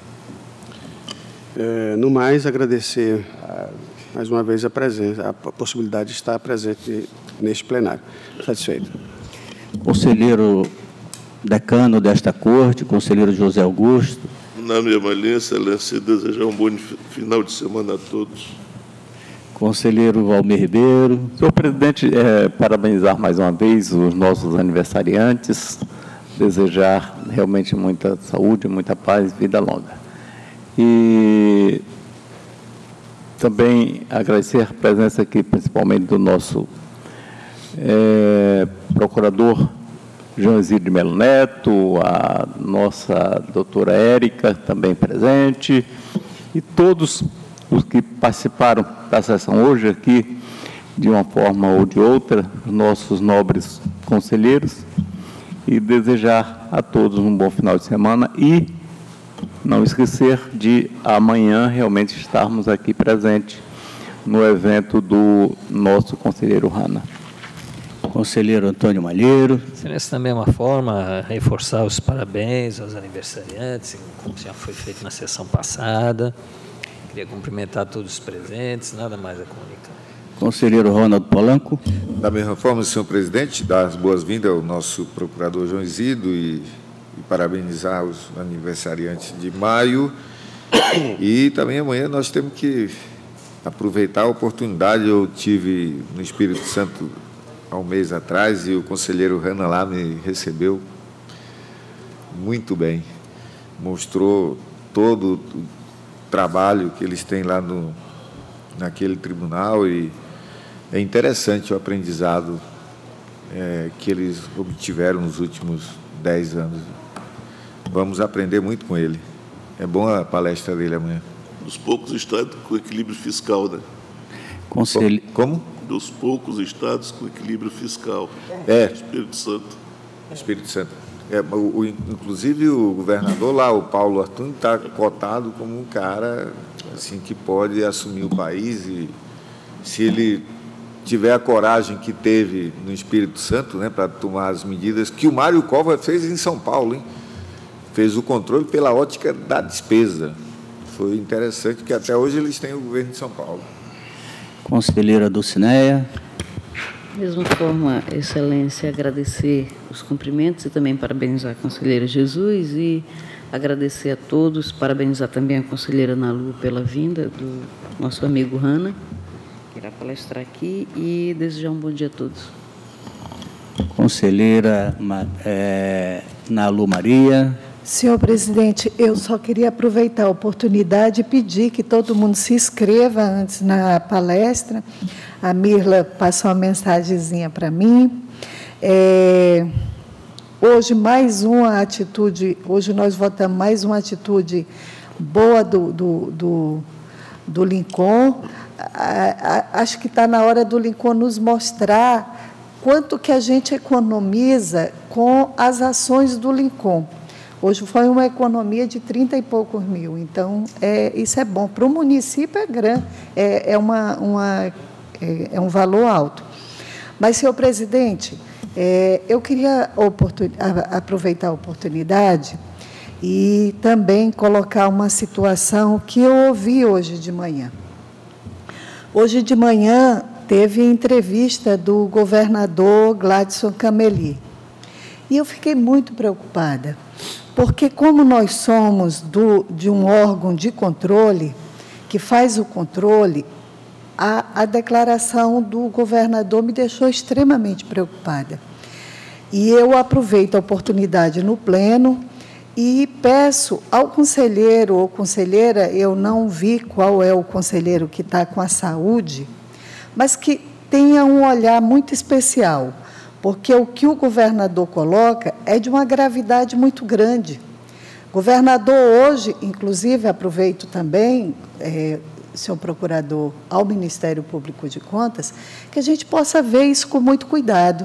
No mais, agradecer mais uma vez a presença, a possibilidade de estar presente neste plenário. Satisfeito. Conselheiro decano desta Corte, conselheiro José Augusto. Na mesma linha, Excelência, desejar um bom final de semana a todos. Conselheiro Valmir Ribeiro. Senhor presidente, parabenizar mais uma vez os nossos aniversariantes, desejar realmente muita saúde, muita paz, vida longa. E também agradecer a presença aqui, principalmente do nosso procurador João Isidro de Melo Neto, a nossa doutora Érica, também presente, e todos os que participaram da sessão hoje aqui, de uma forma ou de outra, nossos nobres conselheiros, e desejar a todos um bom final de semana e não esquecer de amanhã realmente estarmos aqui presentes no evento do nosso conselheiro Hanna. Conselheiro Antônio Malheiro. Excelência, da mesma forma, reforçar os parabéns aos aniversariantes, como já foi feito na sessão passada, Queria cumprimentar todos os presentes, nada mais a comunicar. Conselheiro Ronaldo Polanco. Da mesma forma, senhor presidente, dar as boas-vindas ao nosso procurador João Isidro e parabenizar os aniversariantes de maio. E também amanhã nós temos que aproveitar a oportunidade. Eu tive no Espírito Santo há um mês atrás e o conselheiro Hanna lá me recebeu muito bem. Mostrou todo o trabalho que eles têm lá naquele tribunal e é interessante o aprendizado que eles obtiveram nos últimos 10 anos. Vamos aprender muito com ele. É bom a palestra dele amanhã. Dos poucos estados com equilíbrio fiscal, né? Como? Dos poucos estados com equilíbrio fiscal. Espírito Santo. Espírito Santo. Inclusive o governador lá, o Paulo Arthur, está cotado como um cara assim, que pode assumir o país e se ele tiver a coragem que teve no Espírito Santo, né, para tomar as medidas que o Mário Cova fez em São Paulo, hein? Fez o controle pela ótica da despesa. Foi interessante que até hoje eles têm o governo de São Paulo. Conselheira Dulcineia. Da mesma forma, Excelência, agradecer os cumprimentos e também parabenizar a conselheira Jesus e agradecer a todos, parabenizar também a conselheira Nalu pela vinda do nosso amigo Hanna, que irá palestrar aqui, e desejar um bom dia a todos. Conselheira Nalu Maria. Senhor presidente, eu só queria aproveitar a oportunidade e pedir que todo mundo se inscreva antes na palestra. A Mirla passou uma mensagenzinha para mim. Hoje, mais uma atitude, hoje nós votamos mais uma atitude boa do Lincoln. Acho que está na hora do Lincoln nos mostrar quanto que a gente economiza com as ações do Lincoln. Hoje foi uma economia de 30 e poucos mil, então isso é bom. Para o município é grande, é um valor alto. Mas, senhor presidente, eu queria aproveitar a oportunidade e também colocar uma situação que eu ouvi hoje de manhã. Hoje de manhã teve entrevista do governador Gladson Cameli e eu fiquei muito preocupada. Porque, como nós somos de um órgão de controle, que faz o controle, a declaração do governador me deixou extremamente preocupada. E eu aproveito a oportunidade no pleno e peço ao conselheiro ou conselheira, eu não vi qual é o conselheiro que está com a saúde, mas que tenha um olhar muito especial, porque o que o governador coloca é de uma gravidade muito grande. Governador, hoje, inclusive, aproveito também, senhor procurador, ao Ministério Público de Contas, que a gente possa ver isso com muito cuidado.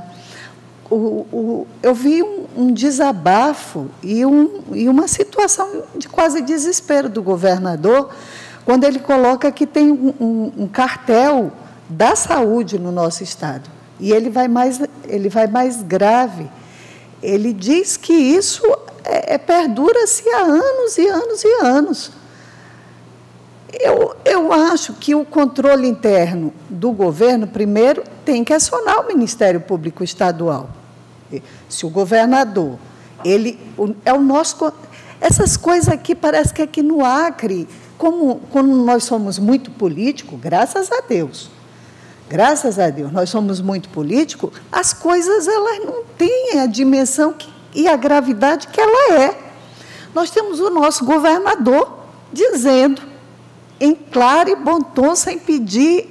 Eu vi um desabafo e uma situação de quase desespero do governador, quando ele coloca que tem um cartel da saúde no nosso Estado. E ele vai mais grave. Ele diz que isso perdura-se há anos e anos e anos. Eu acho que o controle interno do governo, primeiro, tem que acionar o Ministério Público Estadual. Se o governador, é o nosso... Essas coisas aqui, parece que aqui no Acre, como nós somos muito políticos, graças a Deus, nós somos muito políticos, as coisas elas não têm a dimensão e a gravidade que ela é. Nós temos o nosso governador dizendo, em claro e bom tom, sem pedir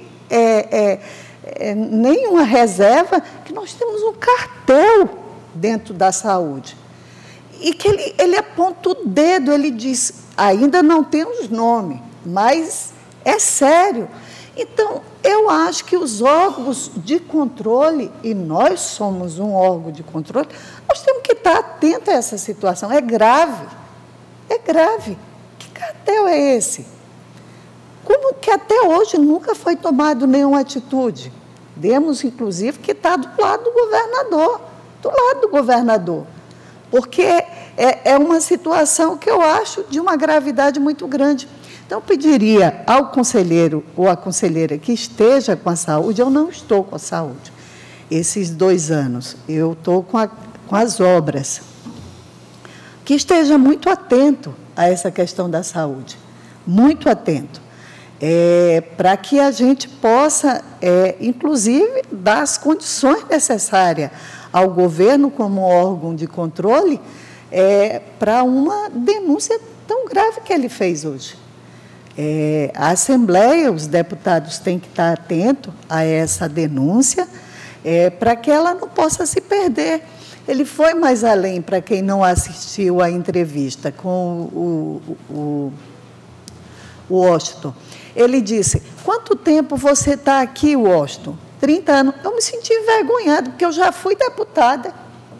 nenhuma reserva, que nós temos um cartel dentro da saúde. E que ele aponta o dedo, ele diz, ainda não temos nome, mas é sério. Então, eu acho que os órgãos de controle, e nós somos um órgão de controle, nós temos que estar atentos a essa situação. É grave. É grave. Que cartel é esse? Como que até hoje nunca foi tomado nenhuma atitude? Demos, inclusive, que está do lado do governador. Porque é uma situação que eu acho de uma gravidade muito grande. Então, eu pediria ao conselheiro ou à conselheira que esteja com a saúde, eu não estou com a saúde, esses 2 anos, eu estou com as obras, que esteja muito atento a essa questão da saúde, muito atento, para que a gente possa, inclusive, dar as condições necessárias ao governo como órgão de controle para uma denúncia tão grave que ele fez hoje. A Assembleia, os deputados têm que estar atentos a essa denúncia, para que ela não possa se perder. Ele foi mais além, para quem não assistiu à entrevista com o Washington. Ele disse, quanto tempo você está aqui, Washington? 30 anos. Eu me senti envergonhada, porque eu já fui deputada.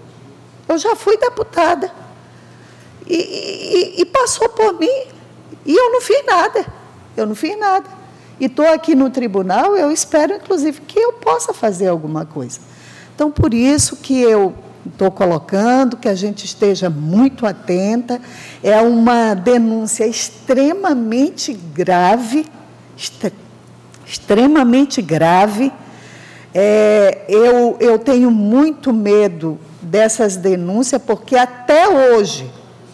E passou por mim, e eu não fiz nada. E estou aqui no tribunal, eu espero, inclusive, que eu possa fazer alguma coisa. Então, por isso que eu estou colocando, que a gente esteja muito atenta, é uma denúncia extremamente grave, eu tenho muito medo dessas denúncias, porque até hoje,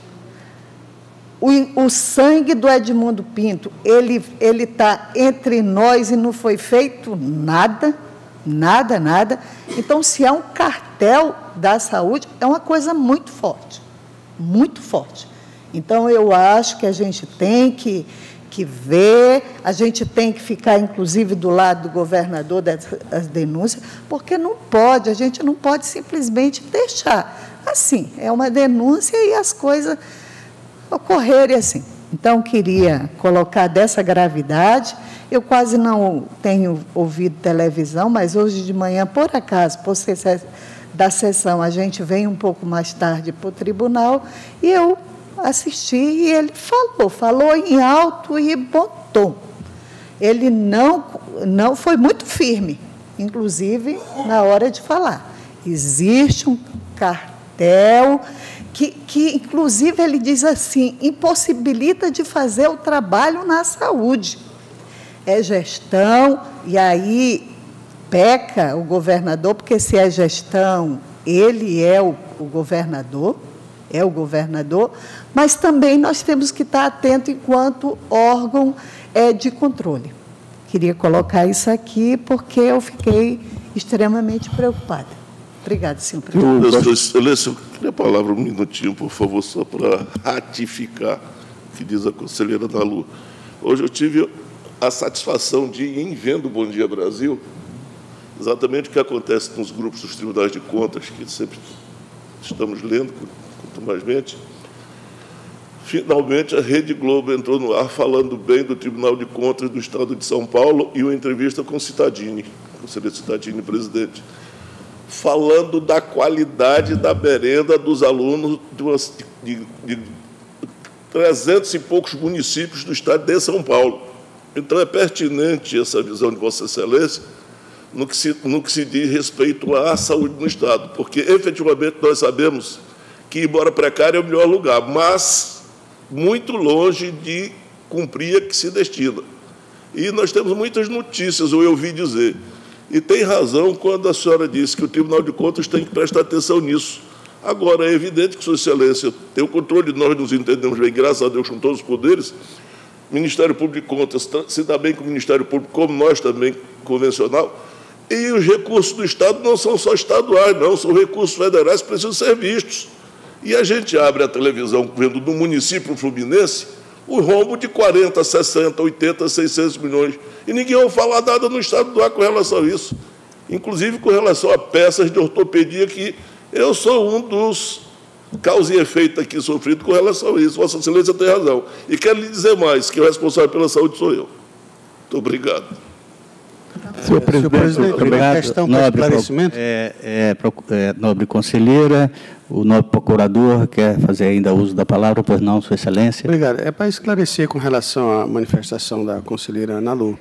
o sangue do Edmundo Pinto, ele está entre nós e não foi feito nada. Então, se é um cartel da saúde, é uma coisa muito forte. Então, eu acho que a gente tem que ver, a gente tem que ficar, inclusive, do lado do governador das denúncias, porque a gente não pode simplesmente deixar. Assim, é uma denúncia e as coisas ocorrerem assim. Então, queria colocar dessa gravidade. Eu quase não tenho ouvido televisão, mas hoje de manhã, por acaso, por ser da sessão, a gente vem um pouco mais tarde para o tribunal, e eu assisti e ele falou em alto e bom tom. Ele não foi muito firme, inclusive na hora de falar. Existe um cartel que inclusive, ele diz assim, impossibilita de fazer o trabalho na saúde. É gestão, e aí peca o governador, porque se é gestão, ele é o governador, mas também nós temos que estar atentos enquanto órgão de controle. Queria colocar isso aqui, porque eu fiquei extremamente preocupada. Obrigada, senhor presidente. Sua Excelência, eu queria a palavra um minutinho, por favor, só para ratificar o que diz a conselheira Nalu. Hoje eu tive a satisfação de ir em vendo o Bom Dia Brasil, exatamente o que acontece nos grupos dos tribunais de contas, que sempre estamos lendo, quanto mais mente. Finalmente, a Rede Globo entrou no ar falando bem do Tribunal de Contas do Estado de São Paulo e uma entrevista com o Cittadini, conselheiro Cittadini, presidente, falando da qualidade da merenda dos alunos de 300 e poucos municípios do Estado de São Paulo. Então, é pertinente essa visão de Vossa Excelência no que se diz respeito à saúde no Estado, porque, efetivamente, nós sabemos que, embora precário, é o melhor lugar, mas muito longe de cumprir a que se destina. E nós temos muitas notícias, ou eu ouvi dizer, e tem razão quando a senhora disse que o Tribunal de Contas tem que prestar atenção nisso. Agora, é evidente que Sua Excelência tem o controle, nós nos entendemos bem, graças a Deus, com todos os poderes. O Ministério Público de Contas se dá bem com o Ministério Público, como nós também, convencional, e os recursos do Estado não são só estaduais, não, são recursos federais que precisam ser vistos. E a gente abre a televisão vendo no município fluminense o rombo de 40, 60, 80, 600 milhões. E ninguém ouve falar nada no Estado do Acre com relação a isso. Inclusive com relação a peças de ortopedia, que eu sou um dos causa e efeito aqui sofrido com relação a isso. Vossa Excelência tem razão. E quero lhe dizer mais, que o responsável pela saúde sou eu. Muito obrigado. Senhor presidente, obrigado. Questão para esclarecimento. Nobre conselheira, o nobre procurador quer fazer ainda uso da palavra, pois não, Sua Excelência. Obrigado. É para esclarecer com relação à manifestação da conselheira Nalu.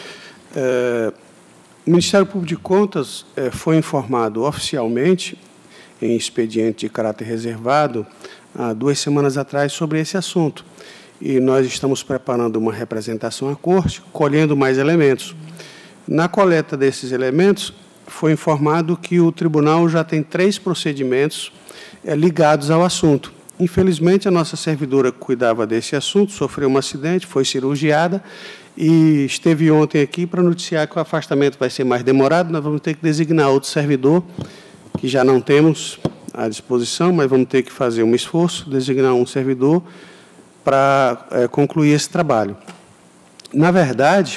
O Ministério Público de Contas foi informado oficialmente, em expediente de caráter reservado, há 2 semanas atrás, sobre esse assunto. e nós estamos preparando uma representação à Corte, colhendo mais elementos. Na coleta desses elementos, foi informado que o tribunal já tem 3 procedimentos ligados ao assunto. Infelizmente, a nossa servidora que cuidava desse assunto sofreu um acidente, foi cirurgiada e esteve ontem aqui para noticiar que o afastamento vai ser mais demorado. Nós vamos ter que designar outro servidor, que já não temos à disposição, mas vamos ter que fazer um esforço, designar um servidor para concluir esse trabalho. Na verdade,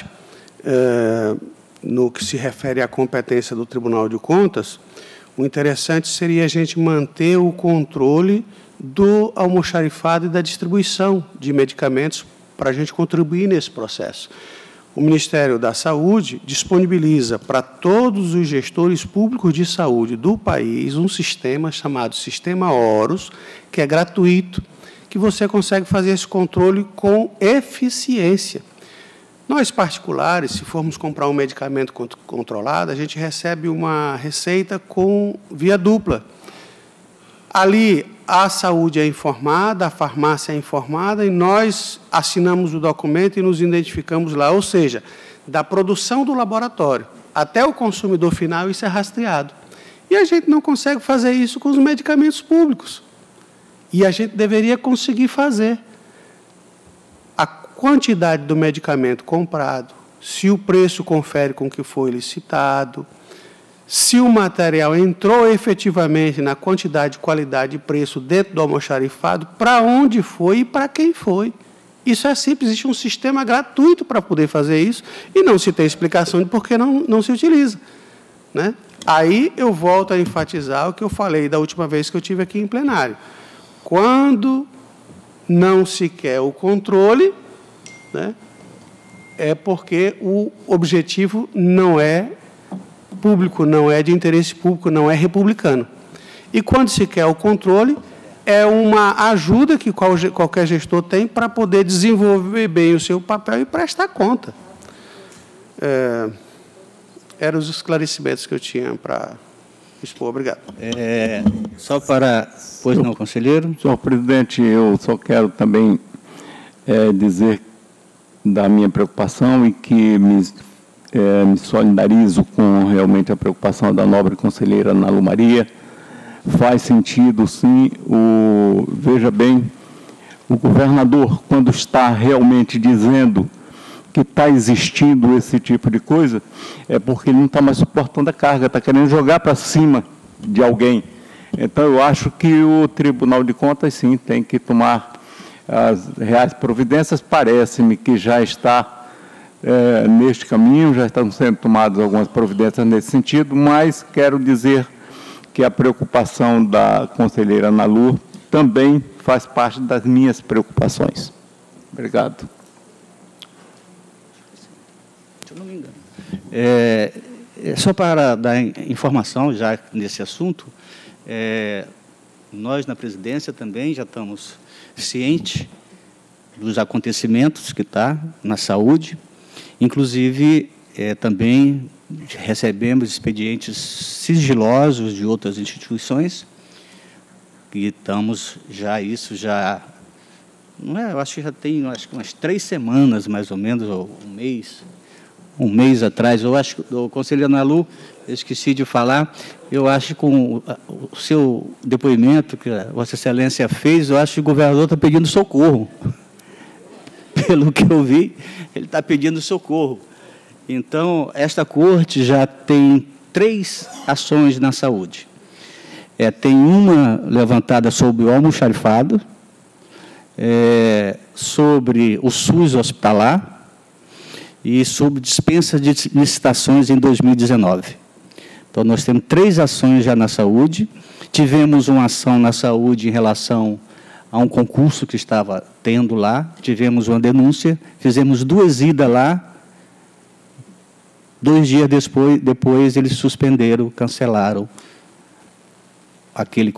no que se refere à competência do Tribunal de Contas, o interessante seria a gente manter o controle do almoxarifado e da distribuição de medicamentos para a gente contribuir nesse processo. O Ministério da Saúde disponibiliza para todos os gestores públicos de saúde do país um sistema chamado Sistema Horus, que é gratuito, que você consegue fazer esse controle com eficiência. Nós, particulares, se formos comprar um medicamento controlado, a gente recebe uma receita com via dupla. Ali, a saúde é informada, a farmácia é informada, e nós assinamos o documento e nos identificamos lá. Ou seja, da produção do laboratório até o consumidor final, isso é rastreado. E a gente não consegue fazer isso com os medicamentos públicos. E a gente deveria conseguir fazer. A quantidade do medicamento comprado, se o preço confere com o que foi licitado, se o material entrou efetivamente na quantidade, qualidade e preço dentro do almoxarifado, para onde foi e para quem foi. Isso é simples, existe um sistema gratuito para poder fazer isso e não se tem explicação de por que não se utiliza, né? Aí eu volto a enfatizar o que eu falei da última vez que eu estive aqui em plenário. Quando não se quer o controle, né, é porque o objetivo não é público, não é de interesse público, não é republicano. E quando se quer o controle, é uma ajuda que qualquer gestor tem para poder desenvolver bem o seu papel e prestar conta. Eram os esclarecimentos que eu tinha para expor. Obrigado. Só para... Pois não, conselheiro? Senhor presidente, eu só quero também dizer da minha preocupação e que me solidarizo com realmente a preocupação da nobre conselheira Ana Lu Maria. Faz sentido, sim. Veja bem, o governador, quando está realmente dizendo que está existindo esse tipo de coisa, é porque ele não está mais suportando a carga, está querendo jogar para cima de alguém. Então, eu acho que o Tribunal de Contas, sim, tem que tomar as reais providências. Parece-me que já está neste caminho, já estão sendo tomadas algumas providências nesse sentido, mas quero dizer que a preocupação da conselheira Ana Lu também faz parte das minhas preocupações. Obrigado. Se eu não me engano. Só para dar informação, já nesse assunto, nós, na presidência, também já estamos cientes dos acontecimentos que está na saúde. Inclusive, também recebemos expedientes sigilosos de outras instituições, que estamos já, não é, eu acho que já tem umas 3 semanas, mais ou menos, ou um mês atrás. Eu acho que o conselheiro Ana Lu, eu esqueci de falar, eu acho que com o seu depoimento que a Vossa Excelência fez, eu acho que o governador está pedindo socorro. Pelo que eu vi, ele está pedindo socorro. Então, esta corte já tem 3 ações na saúde. Tem uma levantada sobre o almoxarifado, sobre o SUS hospitalar e sobre dispensa de licitações em 2019. Então, nós temos 3 ações já na saúde. Tivemos uma ação na saúde em relação a um concurso que estava tendo lá, tivemos uma denúncia, fizemos 2 idas lá, 2 dias depois eles suspenderam, cancelaram aquele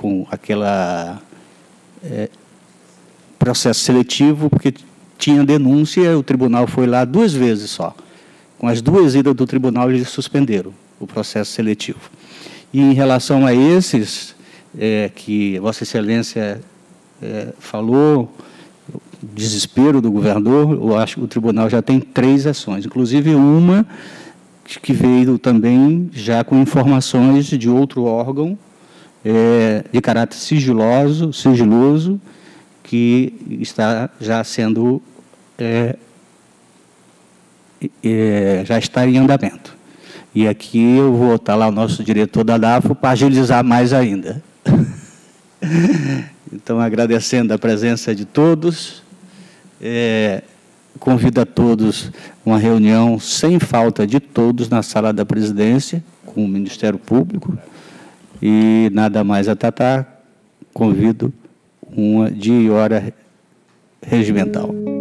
processo seletivo, porque tinha denúncia, o tribunal foi lá 2 vezes só. Com as 2 idas do tribunal, eles suspenderam o processo seletivo. E em relação a esses, que Vossa Excelência falou, desespero do governador, eu acho que o tribunal já tem 3 ações, inclusive uma que veio também já com informações de outro órgão de caráter sigiloso, que está já sendo, já está em andamento. E aqui eu vou botar lá o nosso diretor da DAFO para agilizar mais ainda. Então, agradecendo a presença de todos, convido a todos uma reunião sem falta de todos na sala da presidência, com o Ministério Público, e nada mais a tratar, convido uma de hora regimental.